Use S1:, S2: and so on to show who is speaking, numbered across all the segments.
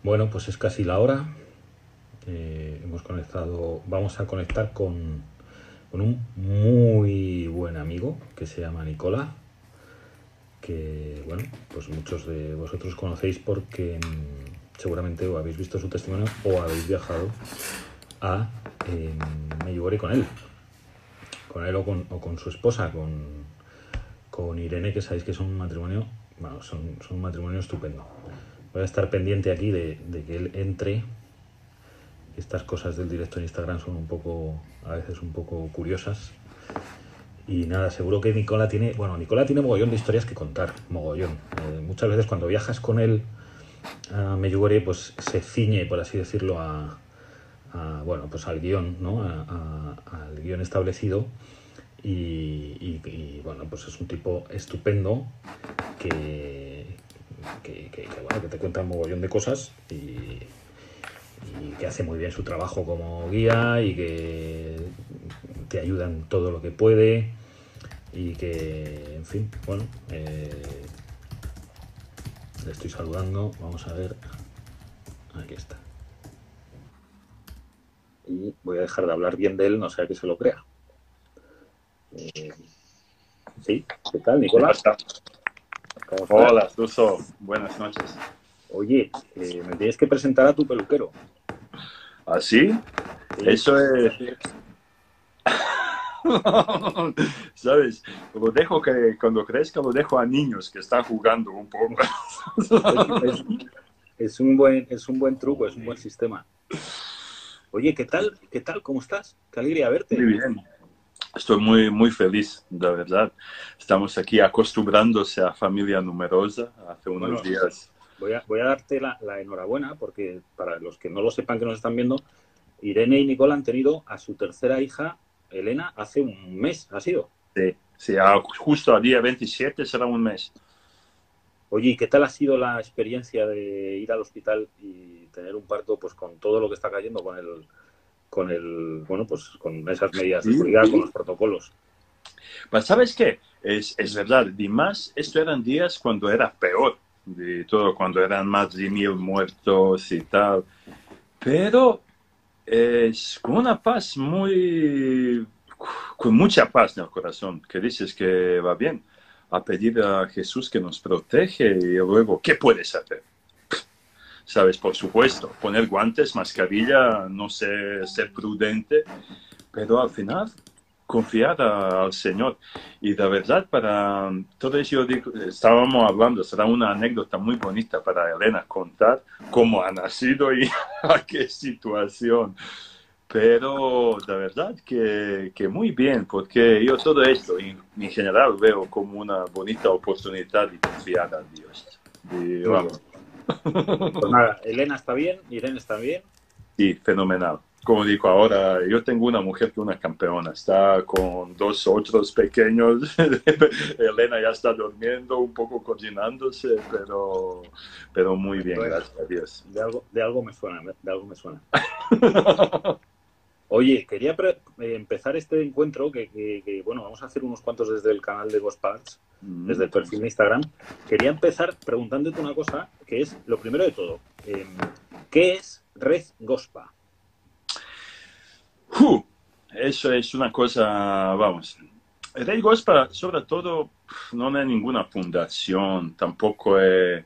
S1: Bueno, pues es casi la hora. Hemos conectado, vamos a conectar con un muy buen amigo que se llama Nicola, que bueno, pues muchos de vosotros conocéis porque seguramente o habéis visto su testimonio o habéis viajado a Medjugorje con él o con su esposa, con Irene, que sabéis que son un matrimonio, bueno, son un matrimonio estupendo. Voy a estar pendiente aquí de que él entre. Estas cosas del directo en Instagram son un poco, a veces un poco curiosas. Y nada, seguro que Nicola tiene mogollón de historias que contar, mogollón. Muchas veces cuando viajas con él a Medjugorje, pues se ciñe, por así decirlo, bueno, pues al guión, ¿no? Al guión establecido. Y, bueno, pues es un tipo estupendo que, bueno, que te cuenta un mogollón de cosas y que hace muy bien su trabajo como guía y que te ayuda en todo lo que puede y que, en fin, bueno, le estoy saludando, vamos a ver, aquí está. Y voy a dejar de hablar bien de él, no sea que se lo crea. Sí, ¿qué tal,
S2: Ya
S1: Nicolás?
S2: está.
S1: ¿Cómo estás?
S2: Hola, Suso. Buenas noches.
S1: Oye, me tienes que presentar a tu peluquero.
S2: ¿Así?
S1: Sí,
S2: Eso es... ¿Sabes? Lo dejo que cuando crezca lo dejo a niños que están jugando un poco.
S1: es, es, es un buen truco, es un buen sistema. Oye, ¿qué tal? ¿Qué tal? ¿Cómo estás? Qué alegría
S2: Muy
S1: verte.
S2: bien. Estoy muy feliz, la verdad. Estamos aquí acostumbrándose a familia numerosa. Hace unos
S1: Bueno,
S2: días.
S1: voy a darte la enhorabuena porque para los que no lo sepan que nos están viendo, Irene y Nicola han tenido a su tercera hija, Elena, hace un mes, ha sido.
S2: Sí, sí, justo al día 27 será un mes.
S1: Oye, ¿y qué tal ha sido la experiencia de ir al hospital y tener un parto pues con todo lo que está cayendo bueno, pues con esas medidas de
S2: Sí,
S1: seguridad, con los protocolos?
S2: pero ¿sabes qué? Es verdad, y más, esto eran días cuando era peor, de todo, cuando eran más de 1000 muertos y tal. Pero es con una paz con mucha paz en el corazón, que dices que va bien, a pedir a Jesús que nos protege y luego, ¿qué puedes hacer? Sabes, por supuesto, poner guantes, mascarilla, no sé, ser prudente, pero al final confiar al Señor. Y de verdad, para todo eso, yo digo, estábamos hablando, será una anécdota muy bonita para Elena contar cómo ha nacido y a qué situación. Pero de verdad que muy bien, porque yo todo esto en general veo como una bonita oportunidad de confiar a Dios. Y
S1: Muy bien.
S2: vamos,
S1: Pues nada, Elena está bien, Irene está bien.
S2: sí, fenomenal. Como digo, ahora yo tengo una mujer que es una campeona, está con dos otros pequeños. Elena ya está durmiendo, un poco coordinándose, pero muy bien,
S1: Bueno,
S2: gracias a Dios.
S1: de algo me suena, de algo me suena. Oye, quería empezar este encuentro bueno, vamos a hacer unos cuantos desde el canal de Gosparts, desde
S2: Mm.
S1: el perfil de Instagram. Quería empezar preguntándote una cosa, que es lo primero de todo. ¿Qué es Red Gospa?
S2: Uh, Eso es una cosa, vamos. Rey Gospa, sobre todo, no es ninguna fundación, tampoco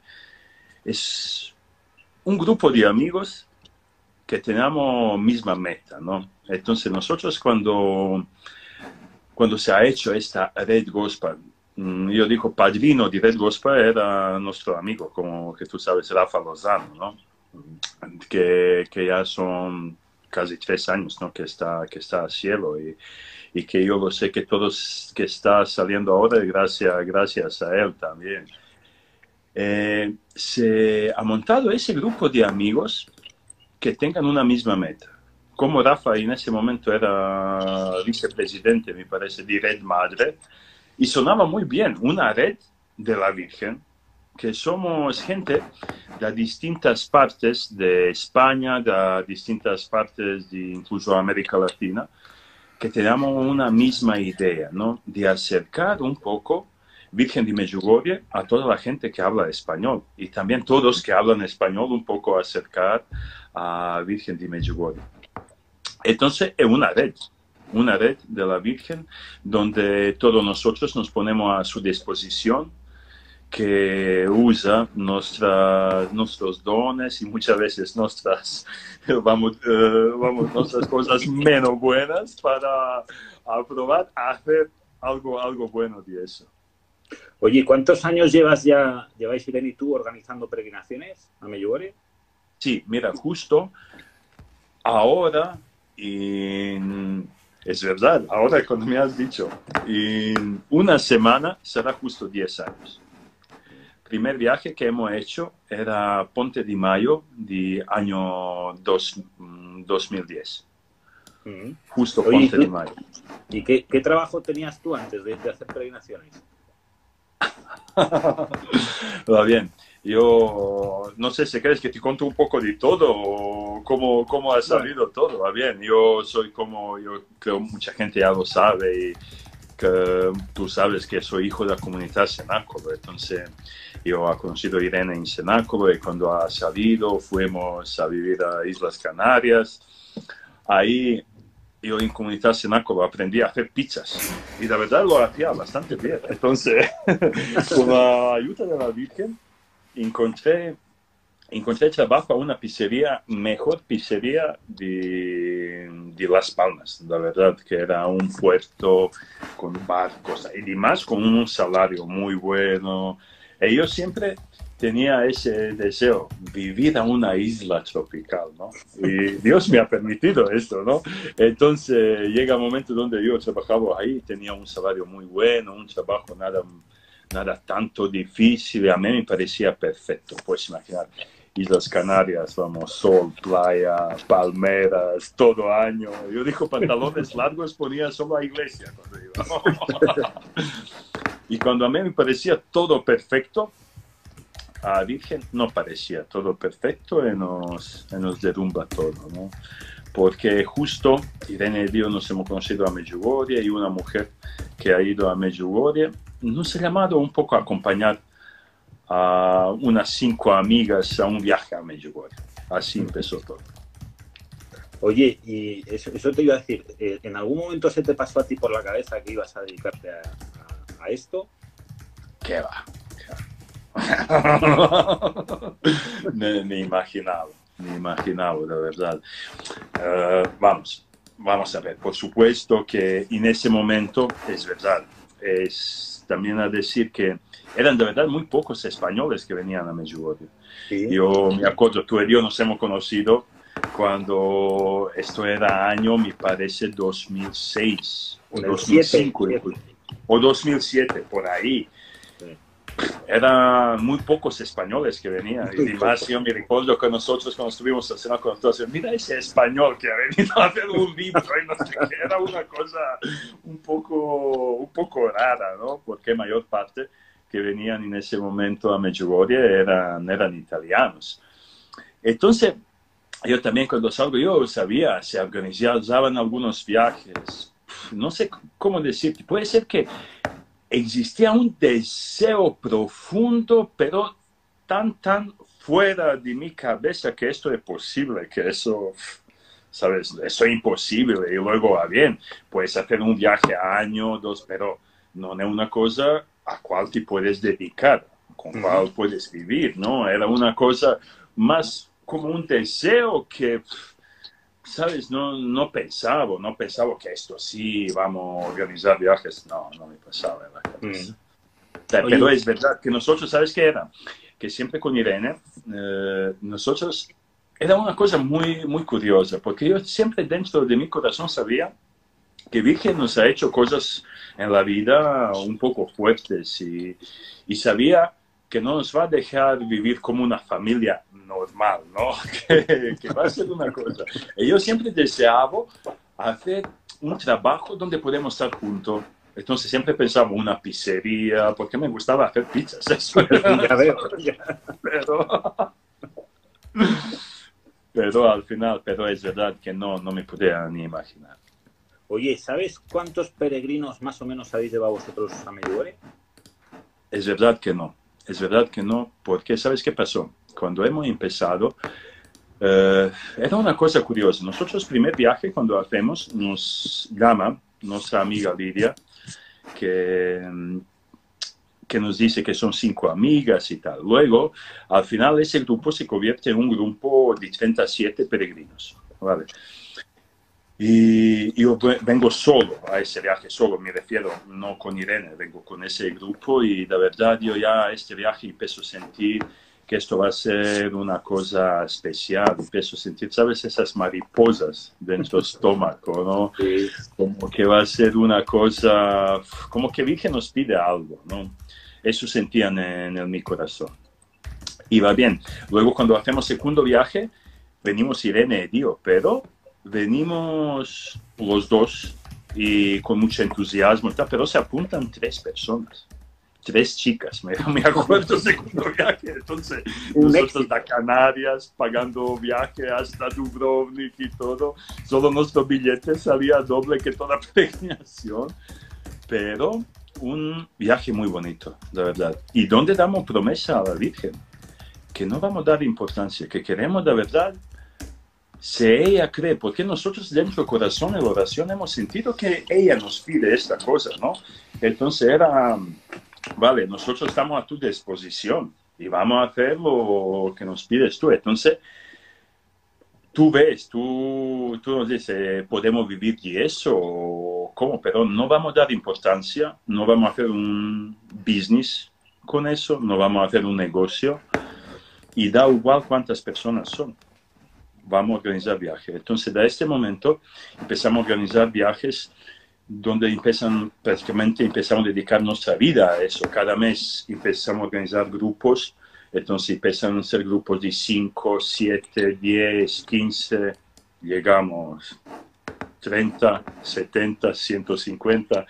S2: es un grupo de amigos que tenemos misma meta, ¿no? Entonces nosotros cuando se ha hecho esta Red Gospel, yo digo, padrino de Red Gospel era nuestro amigo, como que tú sabes, Rafa Lozano, ¿no? Que ya son casi 3 años, ¿no? Que está a cielo y que yo lo sé que todos que está saliendo ahora, gracias a él también. Se ha montado ese grupo de amigos que tengan una misma meta. Como Rafa en ese momento era vicepresidente, me parece, de Red Madre, y sonaba muy bien, una red de la Virgen, que somos gente de distintas partes de España, de distintas partes de incluso América Latina, que tenemos una misma idea, ¿no? De acercar un poco Virgen de Medjugorje a toda la gente que habla español y también todos que hablan español un poco acercar a Virgen de Medjugorje. Entonces es una red de la Virgen donde todos nosotros nos ponemos a su disposición, que usa nuestros dones y muchas veces nuestras, nuestras cosas menos buenas para aprobar a hacer algo bueno de eso.
S1: Oye, ¿cuántos años lleváis Irene y tú organizando peregrinaciones a Medjugorje?
S2: Sí, mira, justo ahora, es verdad, ahora cuando me has dicho, en una semana será justo 10 años. Primer viaje que hemos hecho era Ponte de Mayo de año 2010. Justo
S1: Oye,
S2: Ponte de Mayo.
S1: ¿Y qué trabajo tenías tú antes de hacer peregrinaciones?
S2: Va bien. Yo no sé si crees que te cuento un poco de todo o cómo ha salido todo. Va bien. Yo creo mucha gente ya lo sabe y que tú sabes que soy hijo de la comunidad cenáculo. Entonces yo he conocido a Irene en cenáculo y cuando ha salido fuimos a vivir a Islas Canarias. Ahí yo en comunidad cenáculo aprendí a hacer pizzas y la verdad lo hacía bastante bien. Entonces, con la ayuda de la Virgen, encontré trabajo a una pizzería, mejor pizzería de Las Palmas, la verdad, que era un puerto con barcos y demás, con un salario muy bueno. Y yo siempre tenía ese deseo, vivir a una isla tropical, ¿no? Y Dios me ha permitido esto, ¿no? Entonces llega un momento donde yo trabajaba ahí, tenía un salario muy bueno, un trabajo nada tanto difícil, a mí me parecía perfecto, puedes imaginar. Islas Canarias, vamos, sol, playa, palmeras, todo año. Yo digo, pantalones largos ponía solo a iglesia cuando iba, ¿no? Y cuando a mí me parecía todo perfecto, a Virgen no parecía todo perfecto y nos derrumba todo, ¿no? Porque justo Irene y yo nos hemos conocido a Medjugorje y una mujer que ha ido a Medjugorje nos ha llamado un poco a acompañar a unas 5 amigas a un viaje a Medjugorje. Así empezó todo.
S1: Oye, y eso te iba a decir, ¿en algún momento se te pasó a ti por la cabeza que ibas a dedicarte a esto?
S2: ¿Qué va? Ni imaginaba, de verdad. Vamos a ver, por supuesto que en ese momento es verdad, es también a decir que eran de verdad muy pocos españoles que venían a Medjugorje. ¿Sí? Yo me acuerdo, tú y yo nos hemos conocido cuando esto era año, me parece, 2006 o 2005 o 2007, por ahí. Sí. Eran muy pocos españoles que venían. Y más yo me recuerdo que nosotros cuando estuvimos haciendo con nosotros, mira ese español que ha venido a hacer un libro y no sé qué, era una cosa un poco rara, ¿no? Porque mayor parte que venían en ese momento a Medjugorje eran italianos. Entonces, yo también cuando salgo, yo sabía, se organizaban algunos viajes, no sé cómo decirte, puede ser que existía un deseo profundo, pero tan fuera de mi cabeza que esto es posible, que eso, ¿sabes? Eso es imposible y luego va bien. Puedes hacer un viaje a año, 2, pero no es una cosa a cual te puedes dedicar, con cual puedes vivir, ¿no? Era una cosa más como un deseo que, ¿sabes? No pensaba que esto sí, vamos a organizar viajes. No me pasaba en la cabeza. Pero es verdad que nosotros, ¿sabes qué era? Que siempre con Irene, nosotros, era una cosa muy, muy curiosa, porque yo siempre dentro de mi corazón sabía que Virgen nos ha hecho cosas en la vida un poco fuertes y sabía que no nos va a dejar vivir como una familia normal, ¿no? que va a ser una cosa. Y yo siempre deseaba hacer un trabajo donde podemos estar juntos. Entonces siempre pensaba una pizzería, porque me gustaba hacer pizzas. Eso ya veo. Pero al final, es verdad que no me podía ni imaginar.
S1: Oye, ¿sabes cuántos peregrinos más o menos habéis llevado vosotros a Medjugorje?
S2: es verdad que no. Es verdad que no, porque ¿sabes qué pasó? Cuando hemos empezado, era una cosa curiosa. Nosotros, primer viaje, cuando hacemos, nos llama nuestra amiga Lidia, que, que nos dice que son 5 amigas y tal. Luego, al final, ese grupo se convierte en un grupo de 37 peregrinos. ¿Vale? Y yo vengo solo a ese viaje, solo me refiero, no con Irene, vengo con ese grupo y la verdad yo ya este viaje empiezo a sentir que esto va a ser una cosa especial, empiezo a sentir, ¿sabes? Esas mariposas dentro del estómago, ¿no?
S1: Sí.
S2: Como que va a ser una cosa, como que Virgen nos pide algo, ¿no? Eso sentían en mi corazón. Y va bien. Luego cuando hacemos segundo viaje, venimos Irene y yo, pero venimos los dos y con mucho entusiasmo, pero se apuntan 3 personas, 3 chicas, me acuerdo del segundo viaje. Entonces, nosotros de Canarias pagando viaje hasta Dubrovnik y todo, solo nuestro billete salía doble que toda peregrinación, pero un viaje muy bonito, la verdad. Y donde damos promesa a la Virgen, que no vamos a dar importancia, que queremos de verdad. Si ella cree, porque nosotros dentro del corazón en la oración hemos sentido que ella nos pide esta cosa, ¿no? Entonces era, vale, nosotros estamos a tu disposición y vamos a hacer lo que nos pides tú. Entonces, tú ves, tú nos dices, podemos vivir de eso, ¿cómo? Pero no vamos a dar importancia, no vamos a hacer un business con eso, no vamos a hacer un negocio y da igual cuántas personas son. Vamos a organizar viajes. Entonces, de este momento empezamos a organizar viajes donde prácticamente empezamos a dedicar nuestra vida a eso. Cada mes empezamos a organizar grupos. Entonces, empiezan a ser grupos de 5, 7, 10, 15. Llegamos 30, 70, 150,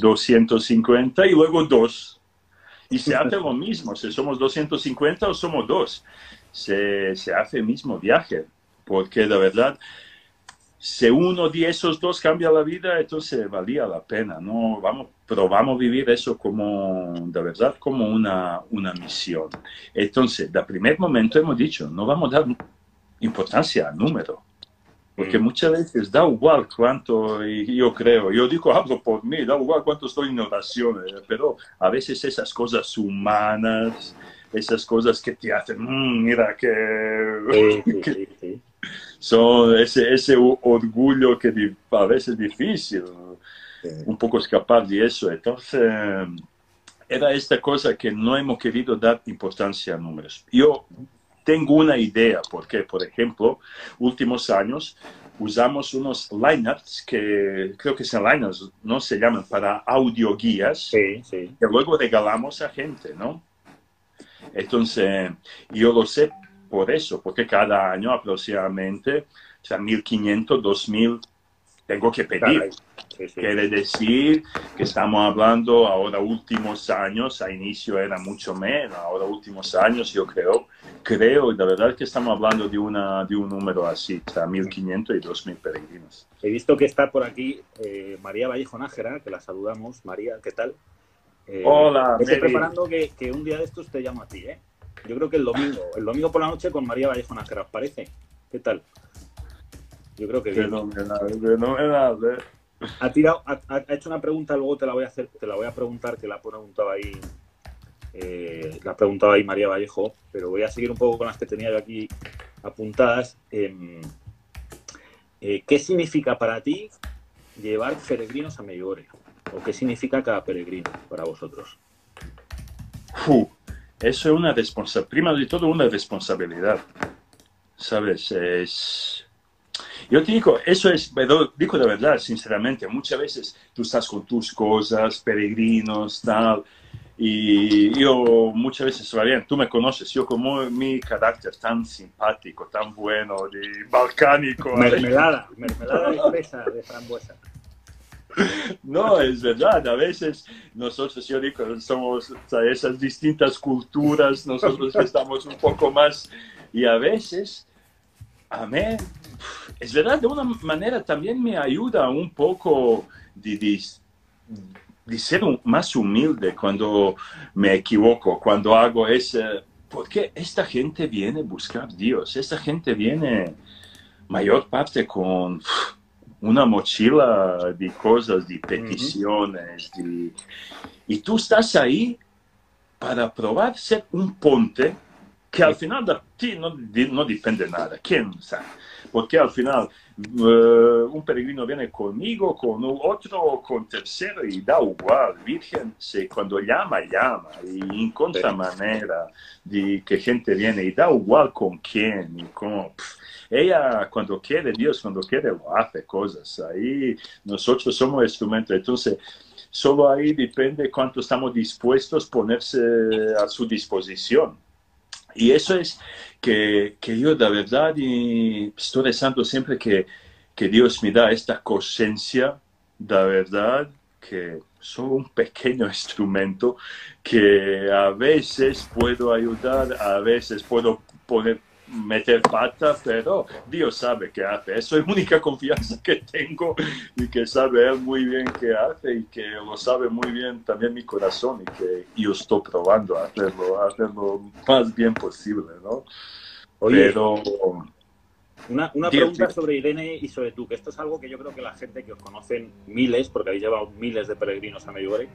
S2: 250 y luego 2. Y se hace lo mismo. Si somos 250 o somos 2. Se hace el mismo viaje. Porque la verdad, si uno de esos 2 cambia la vida, entonces valía la pena, ¿no? Probamos a vivir eso como, de verdad, como una misión. Entonces, de primer momento hemos dicho, no vamos a dar importancia al número. Porque muchas veces da igual cuánto, y yo creo, yo digo, hablo por mí, da igual cuánto estoy en oración, pero a veces esas cosas humanas, esas cosas que te hacen, mira que...
S1: Sí.
S2: Son ese orgullo que a veces es difícil un poco escapar de eso. Entonces, era esta cosa que no hemos querido dar importancia a números. Yo tengo una idea, porque, por ejemplo, últimos años usamos unos lineups que creo que son lineups, no se llaman, para audioguías, que luego regalamos a gente, ¿no? Entonces, yo lo sé por eso, porque cada año aproximadamente, o sea, 1.500, 2.000 tengo que pedir. Quiere decir que estamos hablando ahora últimos años, a inicio era mucho menos, ahora últimos años yo creo, de verdad que estamos hablando de un número así, o sea, 1.500 y 2.000 peregrinos.
S1: He visto que está por aquí María Vallejo Nájera, que la saludamos. María, ¿qué tal?
S2: Hola,
S1: estoy preparando que un día de estos te llamo a ti, ¿eh? Yo creo que el domingo por la noche con María Vallejo Nájera, ¿os parece? ¿Qué tal? Yo creo que bien.
S2: Fenomenal,
S1: Ha hecho una pregunta, luego te la voy a preguntar, que la ha preguntado ahí María Vallejo, pero voy a seguir un poco con las que tenía yo aquí apuntadas. ¿Qué significa para ti llevar peregrinos a Medjugorje? ¿O qué significa cada peregrino para vosotros?
S2: Eso es una responsabilidad, primero de todo una responsabilidad, ¿sabes? Yo te digo, eso es, pero digo de verdad, sinceramente, muchas veces tú estás con tus cosas, peregrinos, tal, y yo muchas veces, bien, tú me conoces, yo como mi carácter tan simpático, tan bueno, de balcánico.
S1: Mermelada espesa de frambuesa.
S2: No, es verdad, a veces nosotros, yo digo, somos, o sea, esas distintas culturas, nosotros que estamos un poco más, y a veces, a mí, es verdad, de una manera también me ayuda un poco de ser más humilde cuando me equivoco, cuando hago ese... Porque esta gente viene a buscar a Dios, esta gente viene mayor parte con una mochila de cosas, de peticiones, y tú estás ahí para probar ser un ponte que al final de ti no depende de nada. ¿Quién sabe? Porque al final un peregrino viene conmigo, con otro o con tercero y da igual. Virgen, cuando llama, llama y encuentra manera de que gente viene y da igual con quién y cómo. Ella cuando quiere, Dios cuando quiere lo hace cosas. Ahí nosotros somos instrumentos. Entonces, solo ahí depende cuánto estamos dispuestos a ponerse a su disposición. Y eso es que yo de verdad y estoy rezando siempre que Dios me da esta conciencia de verdad que soy un pequeño instrumento que a veces puedo ayudar, a veces puedo meter pata, pero Dios sabe qué hace. Eso es la única confianza que tengo y que sabe Él muy bien qué hace y que lo sabe muy bien también mi corazón y que yo estoy probando a hacerlo más bien posible, ¿no?
S1: Oye,
S2: pero...
S1: Una pregunta sobre Irene y sobre tú, que esto es algo que yo creo que la gente que os conocen miles, porque habéis llevado miles de peregrinos a Medjugorje,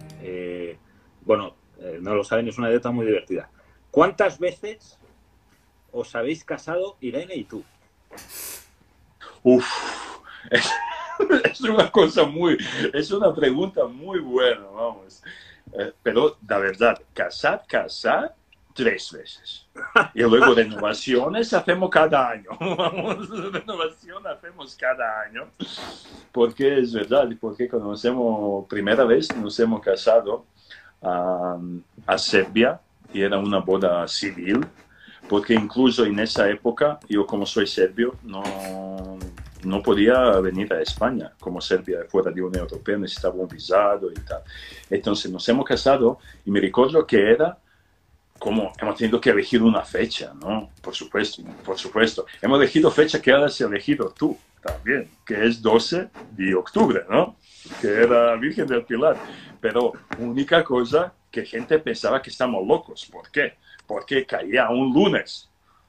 S1: no lo saben, es una anécdota muy divertida. ¿Cuántas veces os habéis casado Irene y tú?
S2: Uf, es una pregunta muy buena, vamos. Pero la verdad, casar 3 veces. Y luego renovaciones hacemos cada año. Renovación hacemos cada año. Porque es verdad, porque conocemos, primera vez nos hemos casado a Serbia y era una boda civil. Porque incluso en esa época, yo como soy serbio, no podía venir a España. Como Serbia fuera de la Unión Europea necesitaba un visado y tal. Entonces nos hemos casado y me recuerdo que era como hemos tenido que elegir una fecha, ¿no? Por supuesto. Hemos elegido fecha que has elegido tú también, que es 12 de octubre, ¿no? Que era Virgen del Pilar. Pero única cosa que gente pensaba que estamos locos. ¿Por qué? Porque caía un lunes.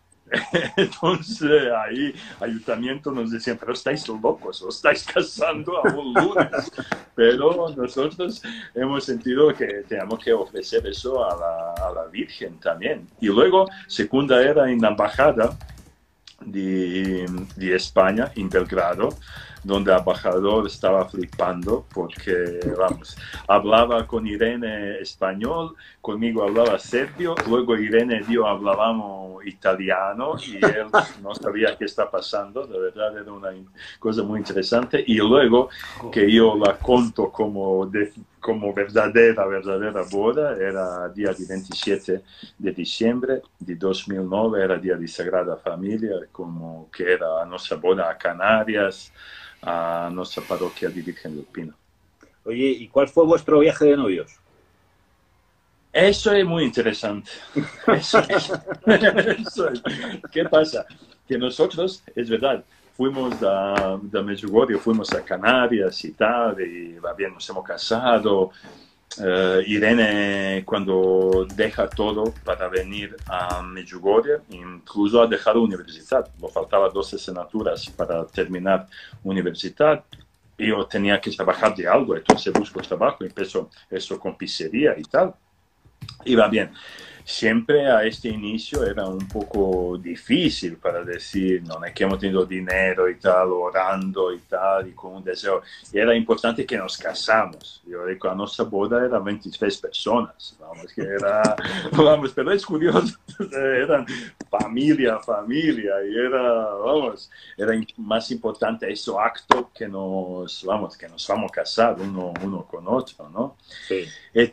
S2: Entonces ahí ayuntamiento nos decían, pero estáis locos, os estáis casando a un lunes. Pero nosotros hemos sentido que tenemos que ofrecer eso a la Virgen también. Y luego, segunda era en la embajada de España, en Belgrado, donde el embajador estaba flipando porque, vamos, hablaba con Irene español, conmigo hablaba serbio, luego Irene y yo hablábamos italiano y él no sabía qué está pasando, de verdad era una cosa muy interesante. Y luego que yo la conto como verdadera boda, era día 27 de diciembre de 2009, era día de Sagrada Familia, como que era nuestra boda a Canarias, a nuestra parroquia de Virgen del Pino.
S1: Oye, ¿y cuál fue vuestro viaje de novios?
S2: Eso es muy interesante. Eso es. ¿Qué pasa? Que nosotros, es verdad, fuimos de Medjugorje, fuimos a Canarias y tal, y va bien, nos hemos casado. Irene, cuando deja todo para venir a Medjugorje, incluso ha dejado universidad. Le faltaban 12 asignaturas para terminar universidad. Yo tenía que trabajar de algo, entonces busco trabajo, empezó eso con pizzería y tal. Y va bien. Siempre a este inicio era un poco difícil para decir, no es que hemos tenido dinero y tal, orando y tal, y con un deseo. Y era importante que nos casamos. Yo digo, a nuestra boda eran 23 personas. Vamos, pero es curioso, eran familia, y era más importante ese acto que nos vamos a casar uno con otro, ¿no?
S1: Sí.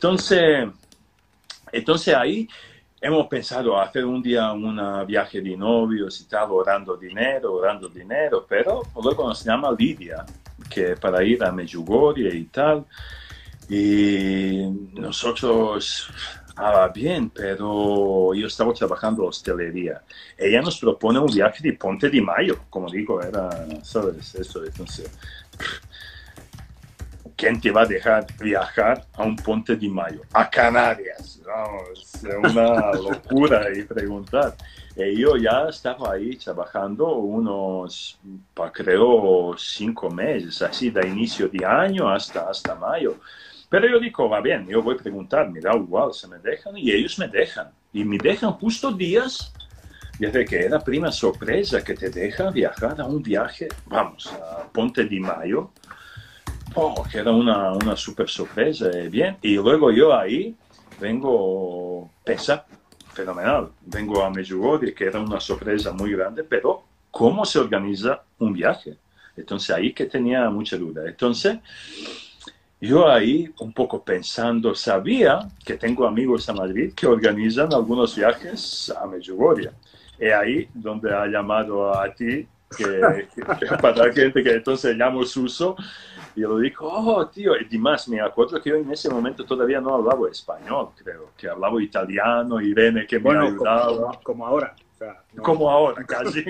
S2: Entonces ahí hemos pensado hacer un día un viaje de novios y tal, orando dinero, pero luego nos llama Lidia, que para ir a Medjugorje y tal, y nosotros, bien, pero yo estaba trabajando en hostelería. Ella nos propone un viaje de Ponte de Mayo, como digo, era, ¿sabes? Eso, entonces... ¿quién te va a dejar viajar a un Ponte de Mayo? A Canarias. No, es una locura y preguntar. Y yo ya estaba ahí trabajando unos, creo, 5 meses, así de inicio de año hasta mayo. Pero yo digo, va bien, yo voy a preguntar, mira, igual se me dejan y ellos me dejan. Y me dejan justo días desde que era prima sorpresa que te deja viajar a un viaje, vamos, a Ponte de Mayo. Oh, que era una super sorpresa, bien. Y luego yo ahí vengo, pesa, fenomenal. Vengo a Medjugorje, que era una sorpresa muy grande, pero ¿cómo se organiza un viaje? Entonces ahí que tenía mucha duda. Entonces yo ahí un poco pensando, sabía que tengo amigos a Madrid que organizan algunos viajes a Medjugorje. Y ahí donde ha llamado a ti, que para la gente que entonces llamo Suso, y yo digo, oh, tío, y además me acuerdo que yo en ese momento todavía no hablaba español, creo, que hablaba italiano, Irene que me ayudaba.
S1: Como ahora. O sea, no...
S2: Como ahora, casi.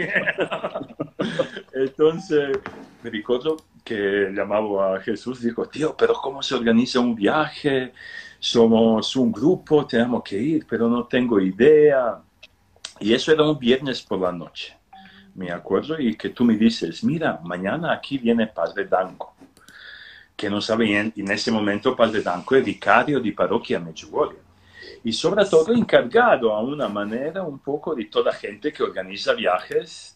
S2: Entonces, me recuerdo que llamaba a Jesús, dijo, tío, pero ¿cómo se organiza un viaje? Somos un grupo, tenemos que ir, pero no tengo idea. Y eso era un viernes por la noche, me acuerdo, y que tú me dices, mira, mañana aquí viene Padre Danco, que no sabía en ese momento Padre Danco es vicario de parroquia Medjugorje. Y sobre todo encargado a una manera un poco de toda gente que organiza viajes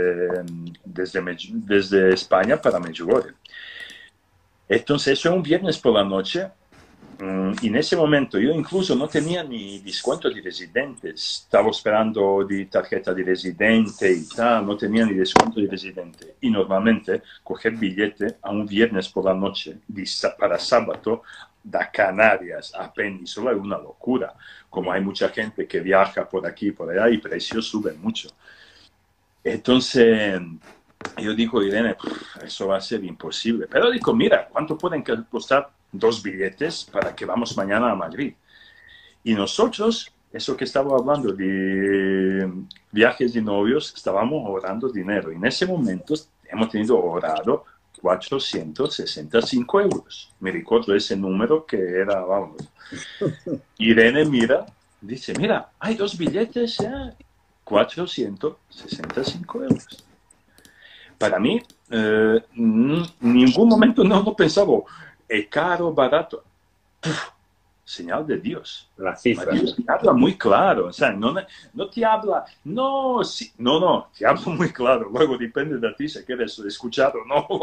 S2: desde España para Medjugorje. Entonces eso es un viernes por la noche. Y en ese momento yo incluso no tenía ni descuento de residentes. Estaba esperando de tarjeta de residente y tal, no tenía ni descuento de residente. Y normalmente coger billete a un viernes por la noche para sábado de Canarias a Península es una locura. Como hay mucha gente que viaja por aquí y por allá y precios suben mucho. Entonces yo digo, Irene, eso va a ser imposible. Pero digo, mira, ¿cuánto pueden costar 2 billetes para que vamos mañana a Madrid? Y nosotros, eso que estaba hablando de viajes de novios, estábamos ahorrando dinero. Y en ese momento hemos tenido ahorrado 465 euros. Me recuerdo ese número que era, vamos. Irene mira, dice, mira, hay 2 billetes, 465 euros. Para mí, en ningún momento no pensaba, es caro, barato. Señal de Dios.
S1: La cifra.
S2: Dios te habla muy claro. O sea, no te habla, no, sí, no, te habla muy claro. Luego depende de ti si quieres escuchar o no.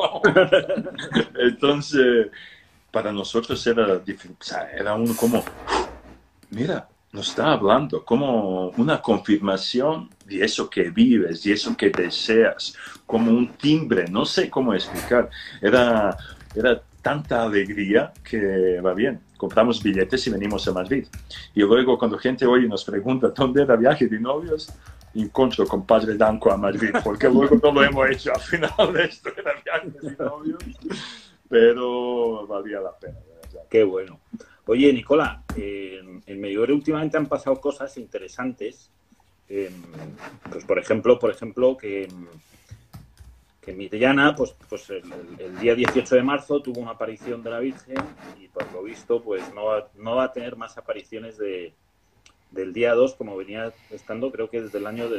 S2: Entonces, para nosotros era difícil. O sea, era como, mira, nos está hablando como una confirmación de eso que vives, de eso que deseas, como un timbre, no sé cómo explicar. Era tanta alegría que va bien. Compramos billetes y venimos a Madrid. Y luego cuando gente hoy nos pregunta dónde era viaje de novios, encuentro con Padre Danco a Madrid, porque luego no lo hemos hecho. Al final de esto era viaje de novios, pero valía la pena. ¿Verdad?
S1: Qué bueno. Oye, Nicola, en Medjugorje últimamente han pasado cosas interesantes. Pues por ejemplo que Mirjana, pues el día 18 de marzo tuvo una aparición de la Virgen y por lo visto pues no va a tener más apariciones del día 2 como venía estando, creo que desde el año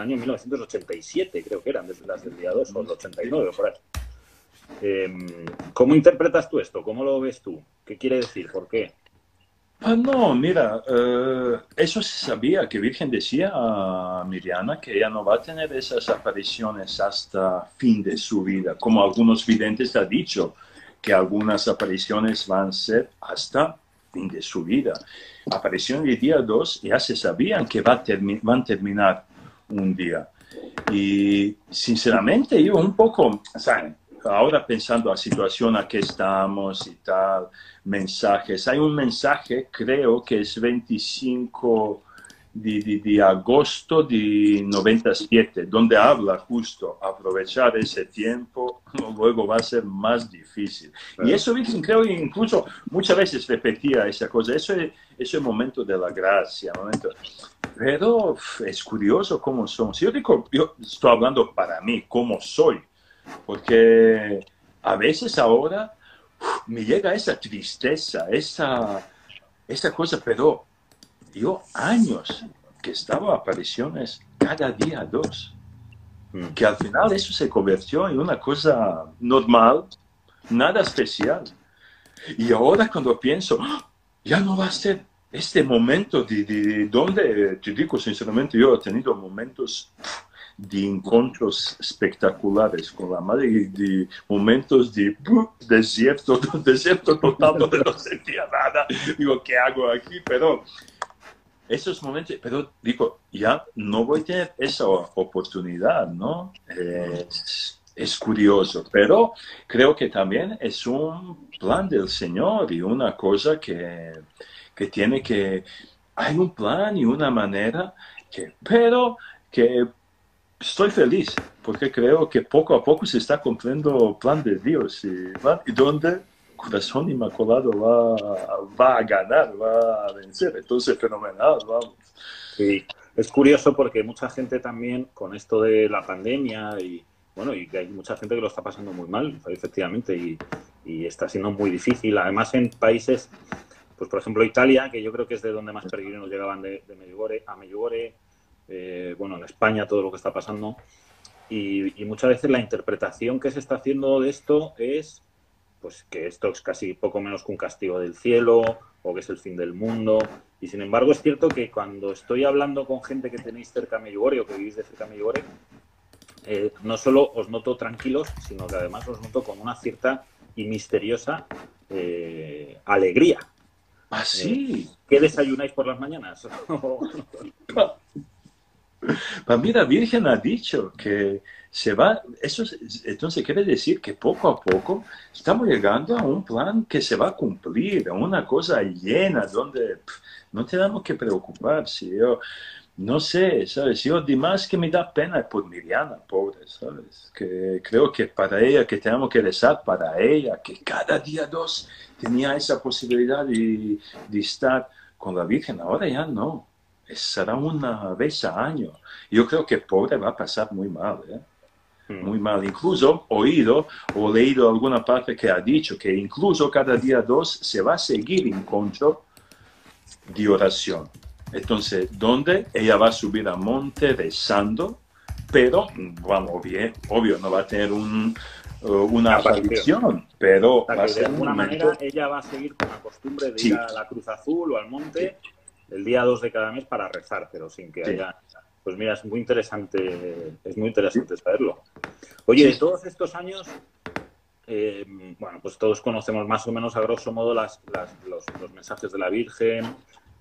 S1: 1987, creo que eran, desde las del día 2 o el 89, por ahí. ¿Cómo interpretas tú esto? ¿Cómo lo ves tú? ¿Qué quiere decir? ¿Por qué?
S2: No, mira, eso se sabía, que Virgen decía a Mirjana que ella no va a tener esas apariciones hasta fin de su vida, como algunos videntes han dicho, que algunas apariciones van a ser hasta fin de su vida. Aparición del día 2 ya se sabían que van a terminar un día. Y sinceramente yo un poco, ¿saben? Ahora pensando la situación a que estamos y tal, mensajes. Hay un mensaje, creo que es 25 de agosto de 97, donde habla justo aprovechar ese tiempo, luego va a ser más difícil. Claro. Y eso creo que incluso muchas veces repetía esa cosa. Eso es el momento de la gracia, pero es curioso cómo somos. Yo estoy hablando para mí, cómo soy. Porque a veces ahora me llega esa tristeza, esa cosa, pero yo años que estaba apariciones cada día dos, que al final eso se convirtió en una cosa normal, nada especial. Y ahora cuando pienso, ya no va a ser este momento de donde, te digo sinceramente, yo he tenido momentos de encuentros espectaculares con la madre y de momentos de desierto, desierto total donde no sentía nada. Digo, ¿qué hago aquí? Pero esos momentos, pero digo, ya no voy a tener esa oportunidad, ¿no? Es curioso, pero creo que también es un plan del Señor y una cosa que tiene que, hay un plan y una manera, pero que estoy feliz, porque creo que poco a poco se está cumpliendo el plan de Dios y donde Corazón Inmaculado va a ganar, va a vencer. Entonces, fenomenal, vamos.
S1: Sí, es curioso porque mucha gente también con esto de la pandemia y bueno, y que hay mucha gente que lo está pasando muy mal, efectivamente, y está siendo muy difícil. Además, en países, pues por ejemplo Italia, que yo creo que es de donde más peregrinos llegaban de Medjugorje a Medjugorje, bueno, en España todo lo que está pasando, y muchas veces la interpretación que se está haciendo de esto es pues que esto es casi poco menos que un castigo del cielo o que es el fin del mundo. Y sin embargo es cierto que cuando estoy hablando con gente que tenéis cerca de Medjugorje o que vivís de cerca de Medjugorje, no solo os noto tranquilos, sino que además os noto con una cierta y misteriosa alegría.
S2: Así.
S1: ¿Qué desayunáis por las mañanas?
S2: Pues mira, Virgen ha dicho que se va, entonces quiere decir que poco a poco estamos llegando a un plan que se va a cumplir, a una cosa llena donde no tenemos que preocuparse. Yo no sé, ¿sabes? Yo además que me da pena por Miriana, pobre, ¿sabes? Que creo que para ella, que tenemos que rezar para ella, que cada día dos tenía esa posibilidad de estar con la Virgen, ahora ya no. Será una vez al año. Yo creo que pobre va a pasar muy mal, ¿eh? Muy mal. Incluso oído o leído alguna parte que ha dicho que incluso cada día dos se va a seguir encuentro de oración. Entonces, ¿dónde? Ella va a subir al monte rezando, pero, vamos, bien, obvio, no va a tener una aparición, pero
S1: va a ser de alguna manera ella va a seguir con la costumbre de ir a la Cruz Azul o al monte el día 2 de cada mes para rezar, pero sin que haya... Pues mira, es muy interesante saberlo. Oye, de todos estos años, bueno, pues todos conocemos más o menos a grosso modo los mensajes de la Virgen,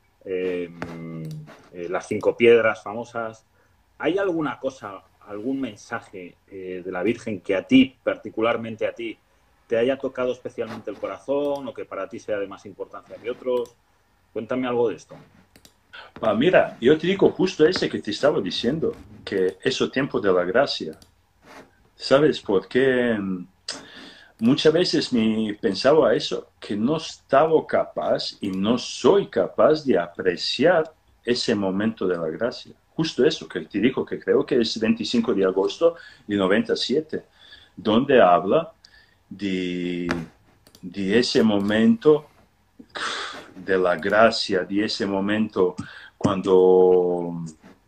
S1: las 5 piedras famosas. ¿Hay alguna cosa, algún mensaje de la Virgen que a ti, particularmente a ti, te haya tocado especialmente el corazón o que para ti sea de más importancia que otros? Cuéntame algo de esto.
S2: Mira, yo te digo justo ese que te estaba diciendo, que es el tiempo de la gracia. ¿Sabes por qué? Muchas veces me pensaba eso, que no estaba capaz y no soy capaz de apreciar ese momento de la gracia. Justo eso que te digo, que creo que es 25 de agosto de 97, donde habla de ese momento de la gracia, de ese momento cuando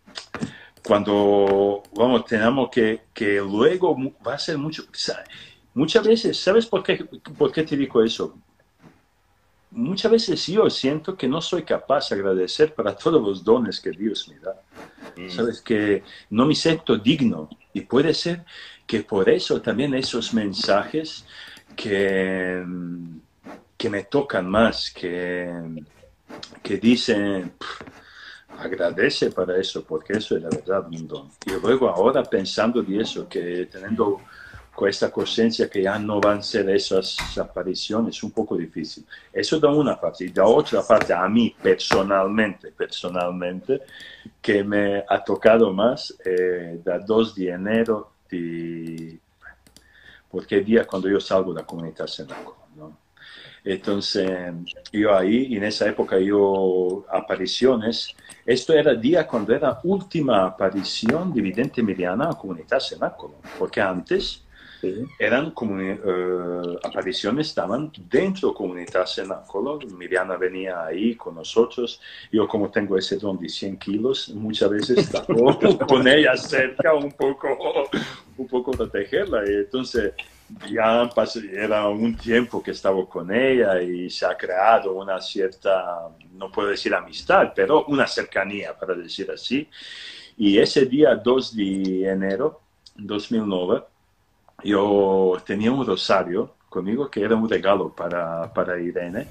S2: vamos, tenemos que luego va a ser mucho. Muchas veces, ¿sabes por qué te digo eso? Muchas veces yo siento que no soy capaz de agradecer para todos los dones que Dios me da. Sabes que no me siento digno y puede ser que por eso también esos mensajes que me tocan más, que dicen, agradece para eso, porque eso es la verdad un don. Y luego ahora pensando de eso, que teniendo con esta conciencia que ya no van a ser esas apariciones, un poco difícil. Eso da una parte. Y da otra parte, a mí personalmente, que me ha tocado más, da 2 de enero, porque el día cuando yo salgo de la comunidad cenáculo, ¿no? Entonces, yo ahí, en esa época, apariciones, esto era el día cuando era última aparición de Vidente Miriana a Comunidad Cenáculo, porque antes
S1: Sí.
S2: eran apariciones, estaban dentro de Comunidad Cenáculo. Miriana venía ahí con nosotros. Yo, como tengo ese don de 100 kilos, muchas veces estaba con ella cerca, un poco protegerla. Y entonces, ya era un tiempo que estaba con ella y se ha creado una cierta, no puedo decir amistad, pero una cercanía, para decir así. Y ese día 2 de enero 2009, yo tenía un rosario conmigo que era un regalo para Irene.